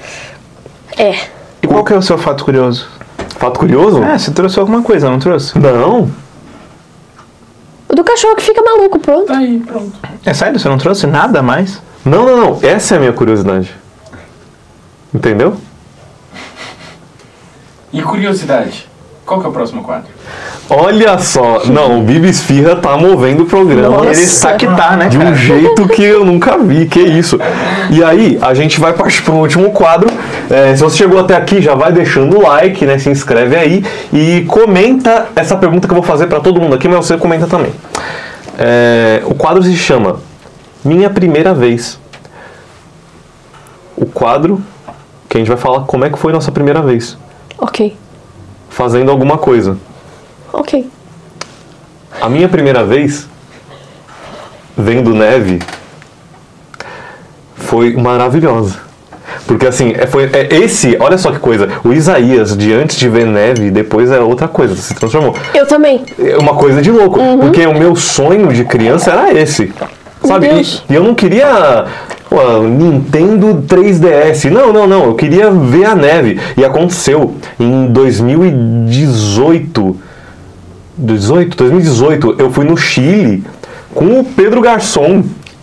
É. E qual que é o seu fato curioso? Fato curioso? Ah, você trouxe alguma coisa, não trouxe? Não. O do cachorro que fica maluco, pronto. Tá aí, pronto. É sério, você não trouxe nada a mais? Não, não, não. Essa é a minha curiosidade. Entendeu? E curiosidade, qual que é o próximo quadro? Olha só. Não, o Bibi Esfirra tá movendo o programa. Nossa. Ele está que tá, né, De um cara? jeito que eu nunca vi, que isso. E aí, a gente vai partir para o último quadro. É, se você chegou até aqui, já vai deixando o like, né? Se inscreve aí e comenta essa pergunta que eu vou fazer para todo mundo aqui, mas você comenta também. É, o quadro se chama Minha Primeira Vez. O quadro que a gente vai falar como é que foi nossa primeira vez Ok. fazendo alguma coisa. Ok. A minha primeira vez vendo neve foi maravilhosa. Porque assim, é, foi, é esse, olha só que coisa, o Isaías de antes de ver neve, depois é outra coisa, se transformou. Eu também. É uma coisa de louco, porque o meu sonho de criança era esse. Sabe? Deus. E, e eu não queria pô, Nintendo três D S. Não, não, não. Eu queria ver a neve. E aconteceu em dois mil e dezoito. dezoito? dois mil e dezoito, eu fui no Chile com o Pedro Garçom.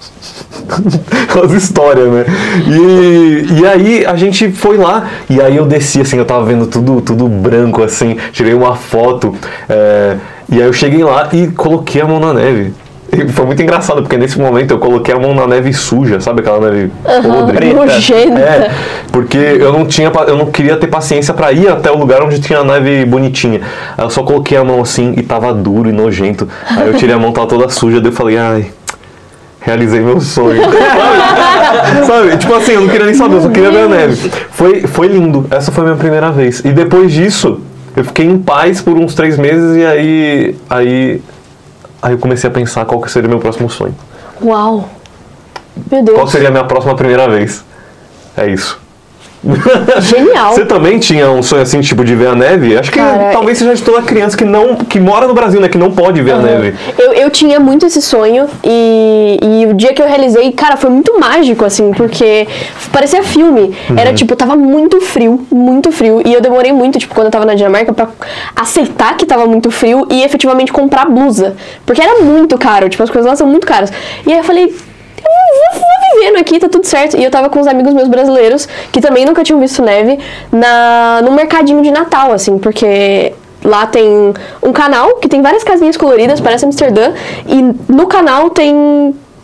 As histórias, né? E, e aí a gente foi lá, e aí eu desci assim, eu tava vendo tudo, tudo branco assim, tirei uma foto, é, e aí eu cheguei lá e coloquei a mão na neve. E foi muito engraçado, porque nesse momento eu coloquei a mão na neve suja, sabe aquela neve podre? Preta. Nojenta. É, porque eu não tinha, pa- eu não queria ter paciência pra ir até o lugar onde tinha a neve bonitinha. Aí eu só coloquei a mão assim e tava duro e nojento. Aí eu tirei a mão, tava toda suja, daí eu falei, ai, realizei meu sonho. Sabe? Sabe? Tipo assim, eu não queria nem saber, eu só queria ver a neve. Foi, foi lindo, essa foi a minha primeira vez. E depois disso, eu fiquei em paz por uns três meses e aí, aí, aí eu comecei a pensar qual que seria o meu próximo sonho. Uau. Meu Deus. Qual seria a minha próxima primeira vez? É isso. Genial. Você também tinha um sonho assim, tipo, de ver a neve? Acho que Cara, talvez seja de toda criança que não, que mora no Brasil, né? Que não pode ver a neve. Eu, eu tinha muito esse sonho e, e o dia que eu realizei, cara, foi muito mágico, assim, porque parecia filme. Era tipo, tava muito frio, muito frio. E eu demorei muito, tipo, quando eu tava na Dinamarca, pra aceitar que tava muito frio e efetivamente comprar blusa. Porque era muito caro, tipo, as coisas lá são muito caras. E aí eu falei, eu vou, vou vivendo aqui, tá tudo certo. E eu tava com uns amigos meus brasileiros, que também nunca tinham visto neve, na, no mercadinho de Natal, assim, porque lá tem um canal que tem várias casinhas coloridas, parece Amsterdã, e no canal tem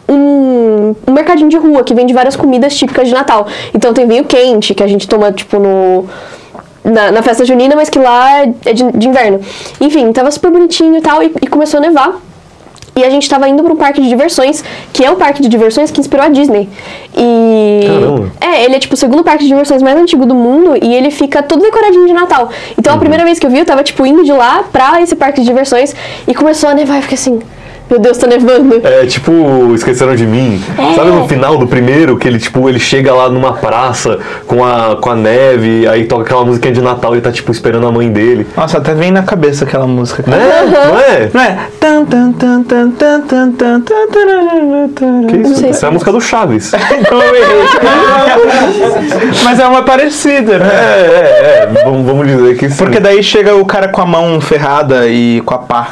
um, um mercadinho de rua que vende várias comidas típicas de Natal. Então tem vinho quente, que a gente toma, tipo, no... Na, na festa junina, mas que lá é de, de inverno. Enfim, tava super bonitinho e tal, e, e começou a nevar. E a gente tava indo pra um parque de diversões, que é o parque de diversões que inspirou a Disney. E... Caramba. É, ele é tipo o segundo parque de diversões mais antigo do mundo e ele fica todo decoradinho de Natal. Então a primeira vez que eu vi, eu tava tipo indo de lá pra esse parque de diversões e começou a nevar e eu fiquei assim... Meu Deus, tá nevando. É tipo, Esqueceram de Mim. É. Sabe no final do primeiro, que ele tipo, ele chega lá numa praça com a, com a neve, aí toca aquela musiquinha de Natal e tá tipo esperando a mãe dele. Nossa, até vem na cabeça aquela música. Né? Não é? Não é? Tan, tan, tan, tan, tan, tan, tan, tan, tan, tan. Que isso? sei. Essa é a música do Chaves. Então eu errei. Mas é uma parecida, né? É, é, é. Vamos, vamos dizer que sim. Porque daí chega o cara com a mão ferrada e com a pá.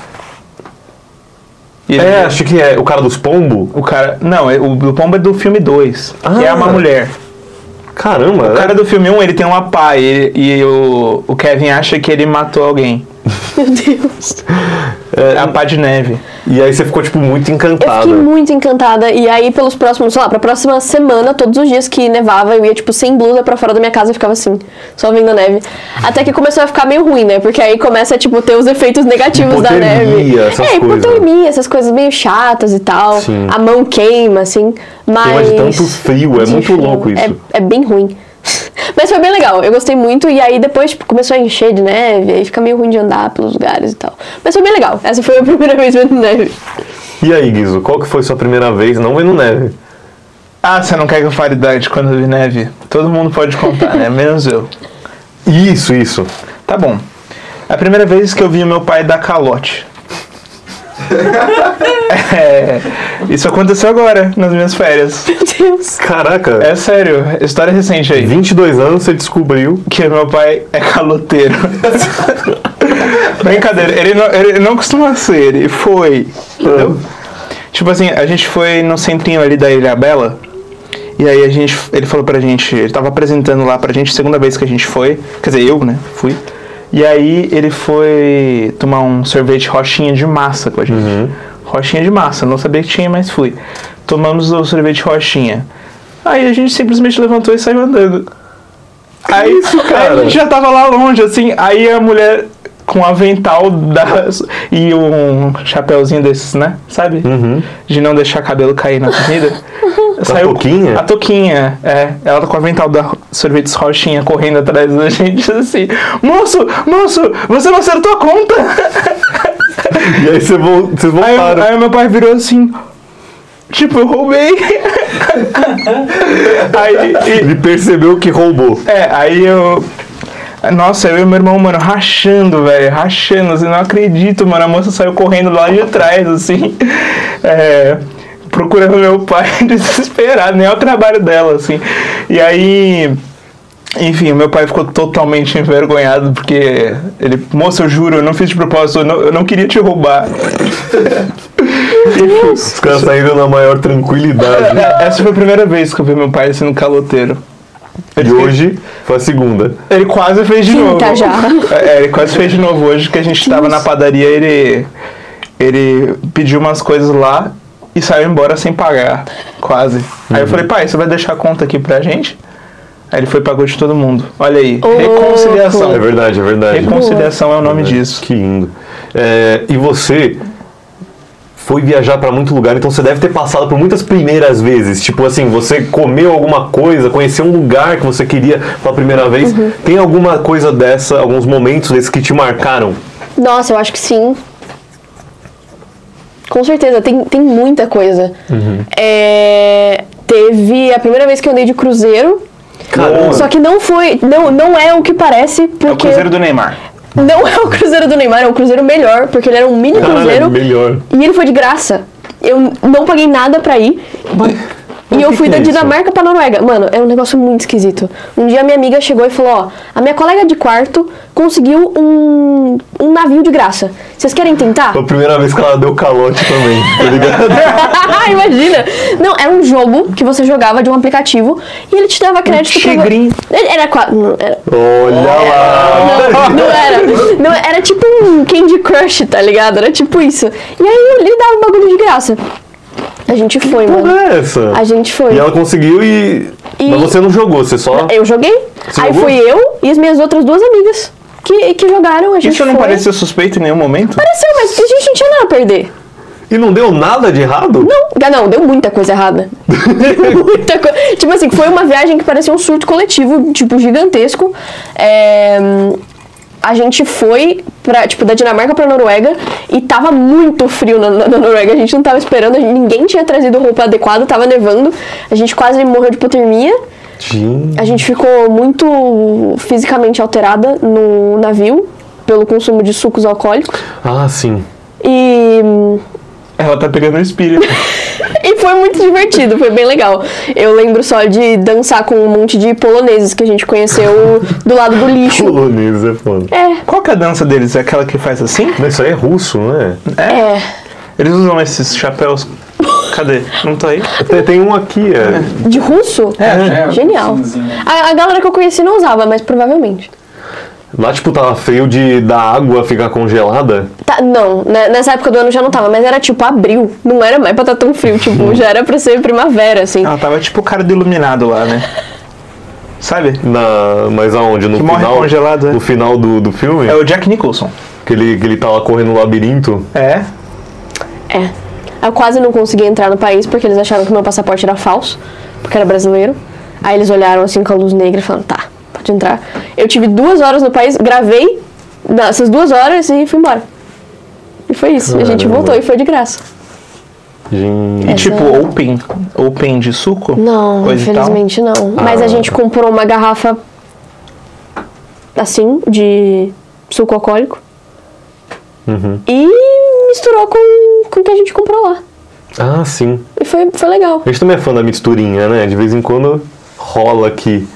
E ele- É, acho que é o cara dos pombos. O cara... Não, é- o do Pombo é do filme dois, que é Ah. uma mulher. Caramba. O cara do filme um, ele tem uma pá e, e o, o Kevin acha que ele matou alguém. Meu Deus. É a pá de neve. E aí você ficou tipo muito Eu encantada. fiquei muito encantada. E aí, pelos próximos, sei lá, pra próxima semana, todos os dias que nevava, eu ia, tipo, sem blusa pra fora da minha casa e ficava assim, só vendo a neve. Até que começou a ficar meio ruim, né? Porque aí começa, tipo, ter os efeitos negativos da Hipotermia, neve. essas é, coisas. hipotermia, essas coisas meio chatas e tal. Sim. A mão queima, assim. Mas. Queima de tanto frio, é de muito frio. louco isso. É, é bem ruim. Mas foi bem legal, eu gostei muito. E aí depois, tipo, começou a encher de neve, aí fica meio ruim de andar pelos lugares e tal. Mas foi bem legal, essa foi a primeira vez vendo neve. E aí, Guizo, qual que foi sua primeira vez não vendo neve? Ah, você não quer que eu fale idade quando eu vi neve? Todo mundo pode contar, né? Menos eu. Isso, isso. Tá bom. A primeira vez que eu vi o meu pai dar calote. É, isso aconteceu agora, nas minhas férias. Meu Deus. Caraca, É sério, história recente aí. vinte e dois anos você descobriu. Que meu pai é caloteiro. Brincadeira, ele não, ele não costuma ser, ele foi. Entendeu? Tipo assim, a gente foi no centrinho ali da Ilha Bela. E aí a gente, ele falou pra gente, ele tava apresentando lá pra gente, segunda vez que a gente foi. Quer dizer, eu, né, fui. E aí ele foi tomar um sorvete rochinha de massa com a gente. Rochinha de massa, não sabia que tinha, mas fui. Tomamos o sorvete rochinha. Aí a gente simplesmente levantou e saiu andando. Aí, isso, aí cara? a gente já tava lá longe, assim. Aí a mulher com um avental das, e um chapéuzinho desses, né? Sabe? De não deixar cabelo cair na comida. Saiu touquinha? A touquinha, é. Ela tá com o avental da sorvetes rochinha correndo atrás da gente, assim. Moço, moço, você não acertou a conta! E aí você vol- vocês Aí, voltaram. aí meu pai virou assim. Tipo, eu roubei. aí, e- Ele percebeu que roubou. é, aí eu. Nossa, eu e meu irmão, mano, rachando, velho, rachando, assim, não acredito, mano. A moça saiu correndo lá de trás, assim, é, procurando meu pai, desesperado, nem é o trabalho dela, assim. E aí, enfim, o meu pai ficou totalmente envergonhado, porque ele, moça, eu juro, eu não fiz de propósito, eu não, eu não queria te roubar. Os caras saíram na maior tranquilidade. Essa foi a primeira vez que eu vi meu pai sendo caloteiro. E hoje foi a segunda. Ele quase fez de Quinta novo. já. É, ele quase fez de novo hoje, que a gente tava na padaria, ele ele pediu umas coisas lá e saiu embora sem pagar, quase. Aí eu falei, pai, você vai deixar a conta aqui pra gente? Aí ele foi e pagou de todo mundo. Olha aí, Ô, reconciliação. É verdade, é verdade. Reconciliação é o nome Verdade. disso. Que lindo. É, e você foi viajar pra muito lugar, então você deve ter passado por muitas primeiras vezes. Tipo assim, você comeu alguma coisa, conheceu um lugar que você queria pela primeira vez. Tem alguma coisa dessa, alguns momentos desses que te marcaram? Nossa, eu acho que sim. Com certeza, tem, tem muita coisa. É, teve a primeira vez que eu andei de cruzeiro. Caramba. Só que não foi. Não, não é o que parece, porque. É o Cruzeiro do Neymar. Não é o cruzeiro do Neymar, é um cruzeiro melhor, porque ele era um mini Caralho, cruzeiro. melhor. E ele foi de graça. Eu não paguei nada pra ir. E eu que fui que da é isso? Dinamarca pra Noruega. Mano, é um negócio muito esquisito. Um dia minha amiga chegou e falou, ó, a minha colega de quarto conseguiu um, um navio de graça. Vocês querem tentar? Foi a primeira vez que ela deu calote também, tá ligado? Imagina! Não, era um jogo que você jogava de um aplicativo e ele te dava crédito pra... tigrinho. Ele Era quase... não, Era... Olha lá! Não, não era. Não, era tipo um Candy Crush, tá ligado? Era tipo isso. E aí ele dava um bagulho de graça. A gente foi, Que mano. porra é essa? A gente foi. E ela conseguiu e... E- Mas você não jogou, você só... Eu joguei. Você Aí jogou? fui eu e as minhas outras duas amigas que, que jogaram. A gente Isso não foi. pareceu suspeito em nenhum momento? Pareceu, mas a gente não tinha nada a perder. E não deu nada de errado? Não, não, deu muita coisa errada. Deu muita coisa. Tipo assim, foi uma viagem que parecia um surto coletivo, tipo, gigantesco. É, A gente foi pra, tipo, da Dinamarca pra Noruega e tava muito frio na, na Noruega. A gente não tava esperando, a gente- ninguém tinha trazido roupa adequada, tava nevando. A gente quase morreu de hipotermia. Gente. A gente ficou muito fisicamente alterada no navio pelo consumo de sucos alcoólicos. Ah, sim. E, Ela tá pegando o espírito. e foi muito divertido, foi bem legal. Eu lembro só de dançar com um monte de poloneses que a gente conheceu do lado do lixo. Polonês é foda. É, Qual que é a dança deles? É aquela que faz assim? Mas isso aí é russo, não é? é. Eles usam esses chapéus. Cadê? Não tá aí? Tem, tem um aqui, é... De russo? É, Genial. simzinho. A, a galera que eu conheci não usava, mas provavelmente. Lá, tipo, tava frio de da água ficar congelada. Tá, não, né, nessa época do ano já não tava, mas era tipo abril. Não era mais pra estar tão frio, tipo, já era pra ser primavera, assim. Ela tava tipo o cara do iluminado lá, né? Sabe? Na, mas aonde? No Que morre final, congelado, é. No final do, do filme? É o Jack Nicholson. Que ele, que ele tá lá correndo no labirinto. É. É. Eu quase não consegui entrar no país porque eles acharam que meu passaporte era falso, porque era brasileiro. Aí eles olharam assim com a luz negra e falaram, tá, pode entrar. Eu tive duas horas no país, gravei essas duas horas e fui embora. E foi isso. E a gente Caramba. voltou e foi de graça. Gente. E Essa- tipo, open. Open de suco? Não, Coisa e tal? infelizmente não. Mas a gente comprou uma garrafa assim, de suco alcoólico. Uhum. E misturou com, com o que a gente comprou lá. Ah, sim. E foi, foi legal. A gente também é fã da misturinha, né? De vez em quando rola aqui.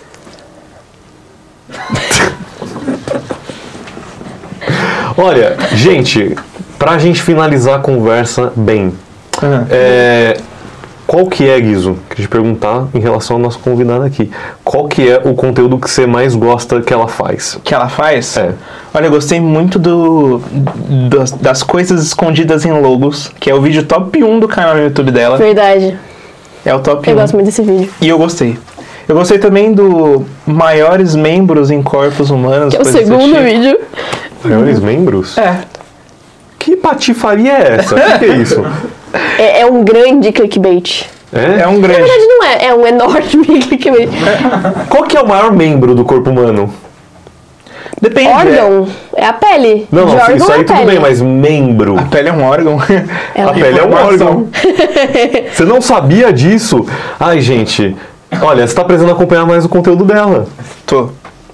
Olha, gente, pra gente finalizar a conversa bem, Uhum. é, qual que é, Guizo? Queria te perguntar em relação ao nosso convidado aqui. Qual que é o conteúdo que você mais gosta que ela faz? Que ela faz? É. Olha, eu gostei muito do, das, das coisas escondidas em logos, que é o vídeo top um do canal no YouTube dela. Verdade. É o top Eu um. gosto muito desse vídeo. E eu gostei. Eu gostei também do maiores membros em corpos humanos. Que é o coisa desse segundo tipo. vídeo. Maiores membros? É. Que patifaria é essa? O que, que é isso? É, é um grande clickbait. É? É um Na grande. verdade não é, é um enorme clickbait. Qual que é o maior membro do corpo humano? Depende. Órgão é a pele. Não, De não, órgão isso é aí a tudo pele. bem, mas membro. A pele é um órgão. Ela A pele é um Informação. órgão. Você não sabia disso? Ai, gente. Olha, você tá precisando acompanhar mais o conteúdo dela. Tô.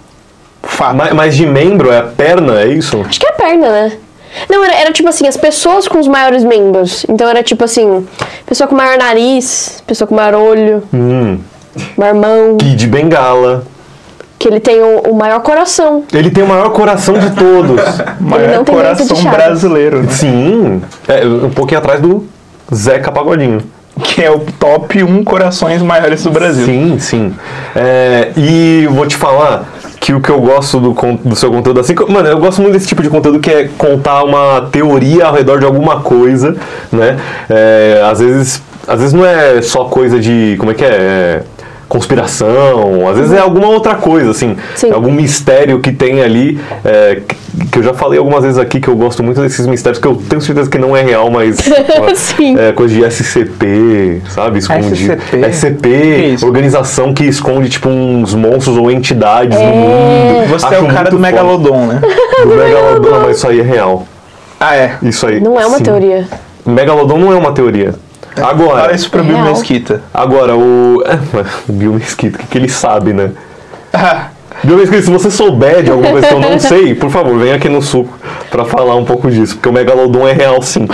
Fato. Ma- Mas de membro é a perna, é isso? Acho que é a perna, né? Não, era, era tipo assim, as pessoas com os maiores membros. Então era tipo assim, pessoa com maior nariz, pessoa com maior olho, Hum. maior mão, Kid Bengala. que ele tem o, o maior coração. Ele tem o maior coração de todos. Maior não tem doença de coração Chagas. brasileiro, né? Sim. É, um pouquinho atrás do Zeca Pagodinho. Que é o top um corações maiores do Brasil. Sim, sim. É, e vou te falar que o que eu gosto do, con- do seu conteúdo, assim, que- mano, eu gosto muito desse tipo de conteúdo que é contar uma teoria ao redor de alguma coisa, né? É, às vezes, às vezes não é só coisa de, como é que é? É conspiração, às vezes é alguma outra coisa, assim, Sim. algum mistério que tem ali, é, que, que eu já falei algumas vezes aqui que eu gosto muito desses mistérios, que eu tenho certeza que não é real, mas Sim. é coisa de S C P, sabe? Esconde. S C P? S C Que P, isso? organização que esconde, tipo, uns monstros ou entidades no mundo. Você Acho é o cara muito do foda. Megalodon, né? Do Megalodon, não, mas isso aí é real. Ah, é. Isso aí. Não é uma sim. teoria. Megalodon não é uma teoria. Agora, Fala isso pro Bill Real. Mesquita. agora o... o Bill Mesquita, o que, que ele sabe, né? Ah, Bill Mesquita, se você souber de alguma coisa que eu não sei, por favor, venha aqui no Suco pra falar um pouco disso, porque o Megalodon é real, sim.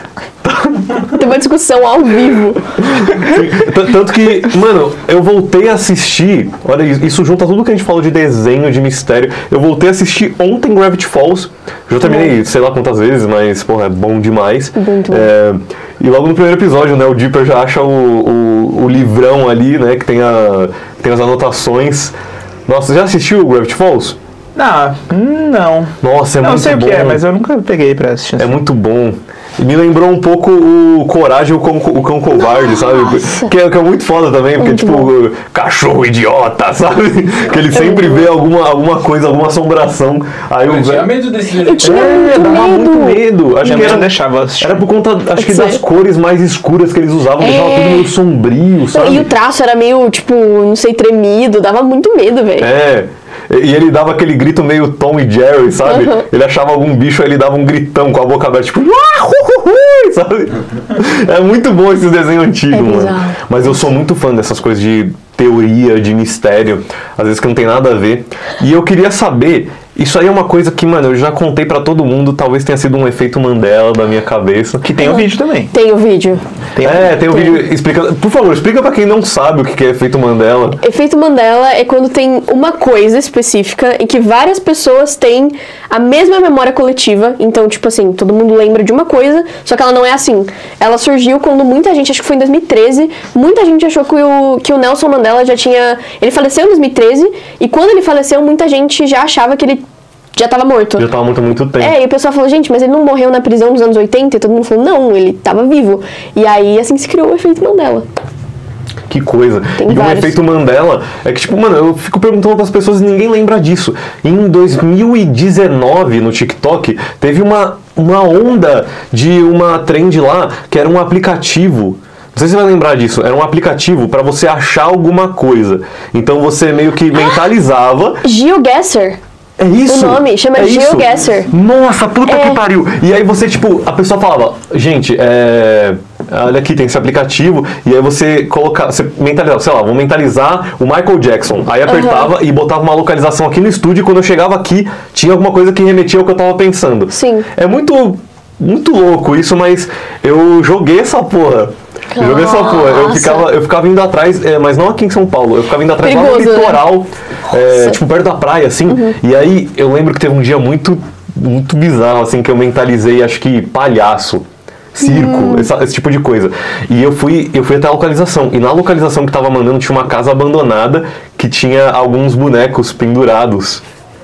Tem uma discussão ao vivo. T- Tanto que, mano, eu voltei a assistir. Olha, isso junta tudo que a gente falou de desenho, de mistério. Eu voltei a assistir ontem Gravity Falls. Já terminei, sei lá quantas vezes, mas, porra, é bom demais. Muito bom. É, e logo no primeiro episódio, né, o Dipper já acha o, o, o livrão ali, né, que tem, a, tem as anotações. Nossa, já assistiu o Gravity Falls? não, não. Nossa, é Não muito sei o bom. que é, mas eu nunca peguei pra assistir. É muito bom. Me lembrou um pouco o Coragem, o Cão, o Cão Covarde, sabe? Que é, que é muito foda também, porque, Muito tipo, bom. cachorro idiota, sabe? Que ele sempre vê alguma, alguma coisa, alguma assombração. Aí o Eu tinha velho. medo desse Eu desenho. tinha É, muito dava medo. muito medo. Acho Minha que mãe não era, deixava eu assistir. era por conta, acho que Sério? das cores mais escuras que eles usavam, deixava É. tudo meio sombrio, Não, sabe? e o traço era meio, tipo, não sei, tremido, dava muito medo, velho. É. E ele dava aquele grito meio Tom e Jerry, sabe? Uhum. Ele achava algum bicho, aí ele dava um gritão com a boca aberta, tipo, "Ah, hu, hu, hu", sabe? É muito bom esses desenhos antigos, É mano. bizarro. Mas eu sou muito fã dessas coisas de teoria, de mistério, às vezes que não tem nada a ver. E eu queria saber, isso aí é uma coisa que, mano, eu já contei pra todo mundo, talvez tenha sido um efeito Mandela da minha cabeça. Que tem o vídeo também. Tem o vídeo. Tem É, tem um Tem. vídeo explicando. Por favor, explica pra quem não sabe o que é efeito Mandela. Efeito Mandela é quando tem uma coisa específica em que várias pessoas têm a mesma memória coletiva. Então, tipo assim, todo mundo lembra de uma coisa, só que ela não é assim. Ela surgiu quando muita gente, acho que foi em dois mil e treze, muita gente achou que o, que o Nelson Mandela já tinha... Ele faleceu em dois mil e treze, e quando ele faleceu, muita gente já achava que ele já tava morto. Já tava muito há muito tempo. É, e o pessoal falou, gente, mas ele não morreu na prisão nos anos oitenta? E todo mundo falou, não, ele tava vivo. E aí, assim, se criou o efeito Mandela. Que coisa. Tem e um vários. efeito Mandela é que, tipo, mano, eu fico perguntando pras pessoas e ninguém lembra disso. Em dois mil e dezenove, no TikTok, teve uma, uma onda de uma trend lá que era um aplicativo. Não sei se você vai lembrar disso. Era um aplicativo pra você achar alguma coisa. Então você meio que mentalizava. GeoGuessr. É isso. O nome chama é isso. GeoGuessr. Nossa, puta É. que pariu. E aí você, tipo, a pessoa falava, gente, é... olha aqui, tem esse aplicativo. E aí você colocava, você mentalizava, sei lá, vou mentalizar o Michael Jackson. Aí apertava e botava uma localização aqui no estúdio. E quando eu chegava aqui, tinha alguma coisa que remetia ao que eu tava pensando. Sim. É muito, muito louco isso, mas eu joguei essa porra. Eu joguei essa porra. Eu Nossa. ficava, eu ficava indo atrás, é, mas não aqui em São Paulo. Eu ficava indo atrás lá no Perigoso, né? litoral, é, tipo perto da praia, assim. E aí eu lembro que teve um dia muito, muito bizarro, assim, que eu mentalizei, acho que palhaço, circo, essa- esse tipo de coisa. E eu fui, eu fui até a localização. E na localização que tava mandando tinha uma casa abandonada que tinha alguns bonecos pendurados.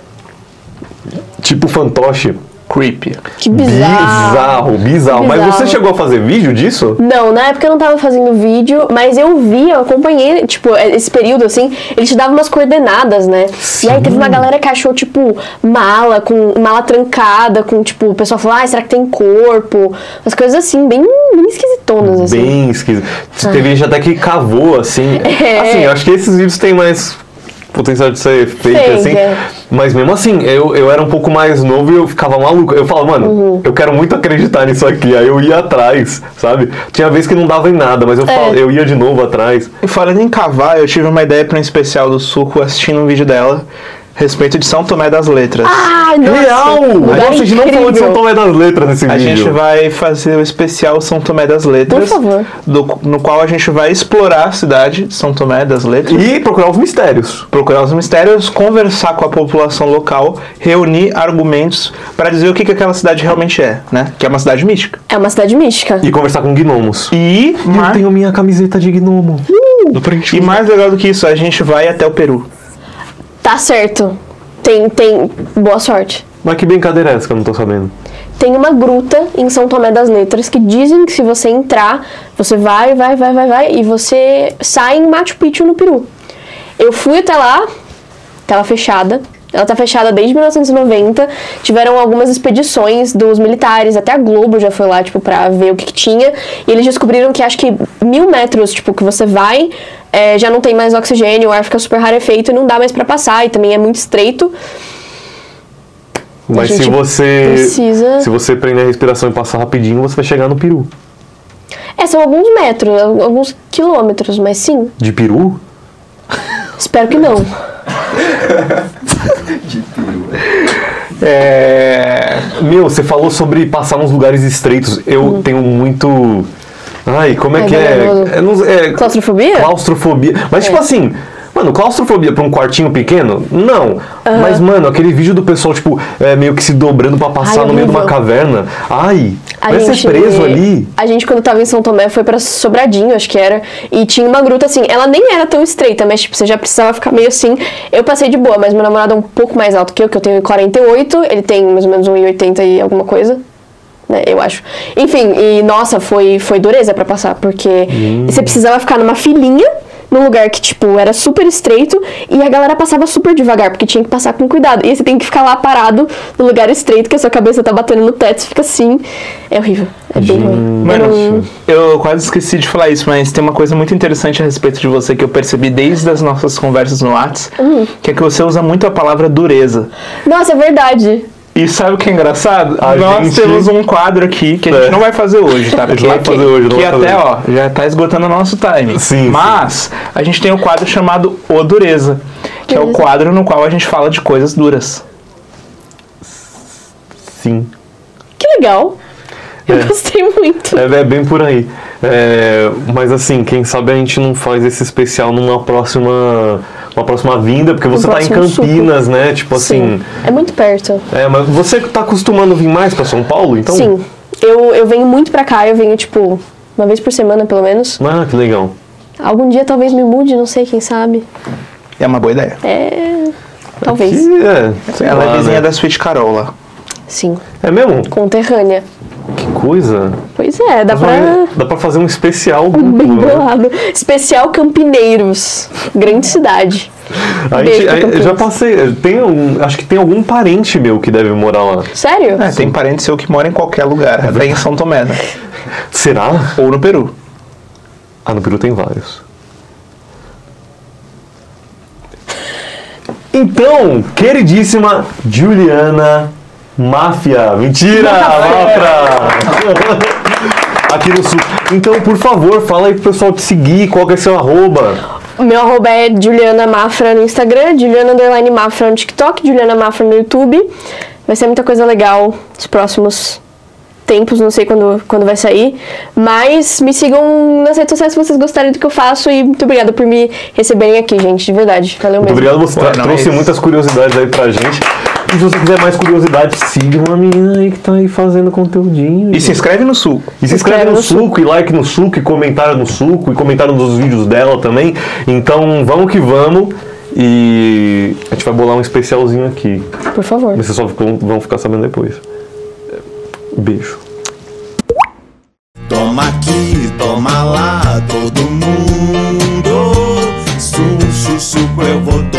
Tipo fantoche. Creepy. Que bizarro. Bizarro, bizarro. Mas Bizarro. você chegou a fazer vídeo disso? Não, na época eu não tava fazendo vídeo, mas eu vi, eu acompanhei, tipo, esse período, assim, ele te dava umas coordenadas, né? E aí teve uma galera que achou, tipo, mala, com mala trancada, com, tipo, o pessoal falou, ah, será que tem corpo? Umas coisas assim, bem, bem esquisitonas, assim. Bem esquisito. Teve gente até que cavou, assim. É. Assim, eu acho que esses vídeos têm mais potencial de ser fake, Fake, assim. é. Mas mesmo assim, eu, eu era um pouco mais novo e eu ficava maluco. Eu falava, mano, Uhum. eu quero muito acreditar nisso aqui. Aí eu ia atrás, sabe? Tinha vez que não dava em nada, mas eu, É. fal- eu ia de novo atrás. E falando em cavar, eu tive uma ideia para um especial do Suco assistindo um vídeo dela a respeito de São Tomé das Letras. Ah, nossa, Real! lugar Nossa, a gente não falou de incrível. São Tomé das Letras nesse A vídeo. gente vai fazer o especial São Tomé das Letras. Por favor. do- no qual a gente vai explorar a cidade de São Tomé das Letras. E procurar os mistérios. Procurar os mistérios, conversar com a população local, reunir argumentos para dizer o que, que aquela cidade realmente é, né? Que é uma cidade mística. É uma cidade mística. E conversar com gnomos. E, Eu mar- tenho minha camiseta de gnomo. Do print. e mais legal do que isso, a gente vai até o Peru. Tá certo. Tem, tem, boa sorte. Mas que brincadeira é essa que eu não tô sabendo? Tem uma gruta em São Tomé das Letras que dizem que se você entrar, você vai, vai, vai, vai, vai, e você sai em Machu Picchu, no Peru. Eu fui até lá, tava fechada. Ela tá fechada desde mil novecentos e noventa. Tiveram algumas expedições dos militares, até a Globo já foi lá, tipo, pra ver o que, que tinha. E eles descobriram que acho que mil metros, tipo, que você vai, é, já não tem mais oxigênio, o ar fica super rarefeito e não dá mais pra passar. E também é muito estreito. Mas A se gente você precisa- se você prender a respiração e passar rapidinho, você vai chegar no Peru. É, são alguns metros, alguns quilômetros, mas sim. De Peru? Espero que não. De peru. É... Meu, você falou sobre passar nos lugares estreitos. Eu tenho muito. Ai, como é Ai, que é? venenoso. É, não- é- Claustrofobia? Claustrofobia. Mas, tipo assim. Mano, claustrofobia pra um quartinho pequeno? Não. Mas, mano, aquele vídeo do pessoal, tipo, é, meio que se dobrando pra passar Ai, no meio de uma horrível. caverna. Ai, A vai ser gente- preso ali. A gente, quando tava em São Tomé, foi pra Sobradinho, acho que era. E tinha uma gruta assim. Ela nem era tão estreita, mas tipo, você já precisava ficar meio assim. Eu passei de boa, mas meu namorado é um pouco mais alto que eu, que eu tenho quarenta e oito. Ele tem mais ou menos um e oitenta e alguma coisa. né, eu acho. Enfim, e nossa, foi, foi dureza pra passar, porque hum. você precisava ficar numa filinha, num lugar que, tipo, era super estreito e a galera passava super devagar, porque tinha que passar com cuidado. E você tem que ficar lá parado no lugar estreito, que a sua cabeça tá batendo no teto, você fica assim. É horrível. É bem ruim. Mano, eu, não... eu quase esqueci de falar isso, mas tem uma coisa muito interessante a respeito de você que eu percebi desde as nossas conversas no WhatsApp, uhum. que é que você usa muito a palavra dureza. Nossa, é verdade. E sabe o que é engraçado? A Nós gente... temos um quadro aqui que a gente é. não vai fazer hoje, tá? Porque vai fazer hoje, não que vai até, fazer. ó, já tá esgotando o nosso time. Sim, Mas sim. a gente tem um quadro chamado O Dureza, que é o quadro no qual a gente fala de coisas duras. Sim. Que legal. Eu é. gostei muito. É, é bem por aí. É, mas assim, quem sabe a gente não faz esse especial numa próxima... Uma próxima vinda, porque você tá em Campinas, suco. né? Tipo Sim, assim... é muito perto. É, mas você tá acostumando a vir mais pra São Paulo, então? Sim. Eu, eu venho muito pra cá, eu venho, tipo, uma vez por semana, pelo menos. Ah, que legal. Algum dia talvez me mude, não sei, quem sabe. É uma boa ideia. É... Talvez. Que, é, Ela lá, é vizinha né? da Sweet Carola. Sim. É mesmo? Conterrânea. Que coisa. Pois é, dá Mas pra... Dá pra fazer um especial Bem duplo, né? bolado. Especial Campineiros. Grande cidade. A Beijo gente, pra a- Campinas. já passei, tem um, acho que tem algum parente meu que deve morar lá. Sério? É, tem parente seu que mora em qualquer lugar, até em São Tomé, né? Será? Ou no Peru. Ah, no Peru tem vários. Então, queridíssima Juliana Máfia. Mentira, Mafra! Aqui no sul. Então, por favor, fala aí pro pessoal te seguir, qual que é seu arroba. O meu arroba é Juliana Mafra no Instagram, Juliana Underline Mafra no TikTok, Juliana Mafra no YouTube. Vai ser muita coisa legal nos próximos tempos, não sei quando, quando vai sair. Mas me sigam nas redes sociais se vocês gostarem do que eu faço. E muito obrigada por me receberem aqui, gente, de verdade. Valeu Muito mesmo. obrigado, você Pô, tra- não, trouxe é muitas curiosidades aí pra gente. E se você quiser mais curiosidade, siga uma menina aí que tá aí fazendo conteúdinho. E se inscreve no Sul. E se inscreve no, no suco, e like no suco, e comentário no suco, e comentário nos vídeos dela também. Então vamos que vamos. E a gente vai bolar um especialzinho aqui. Por favor. Mas vocês só ficam- vão ficar sabendo depois. Beijo. Toma aqui, toma lá, todo mundo. Su, su, suco eu vou tomar.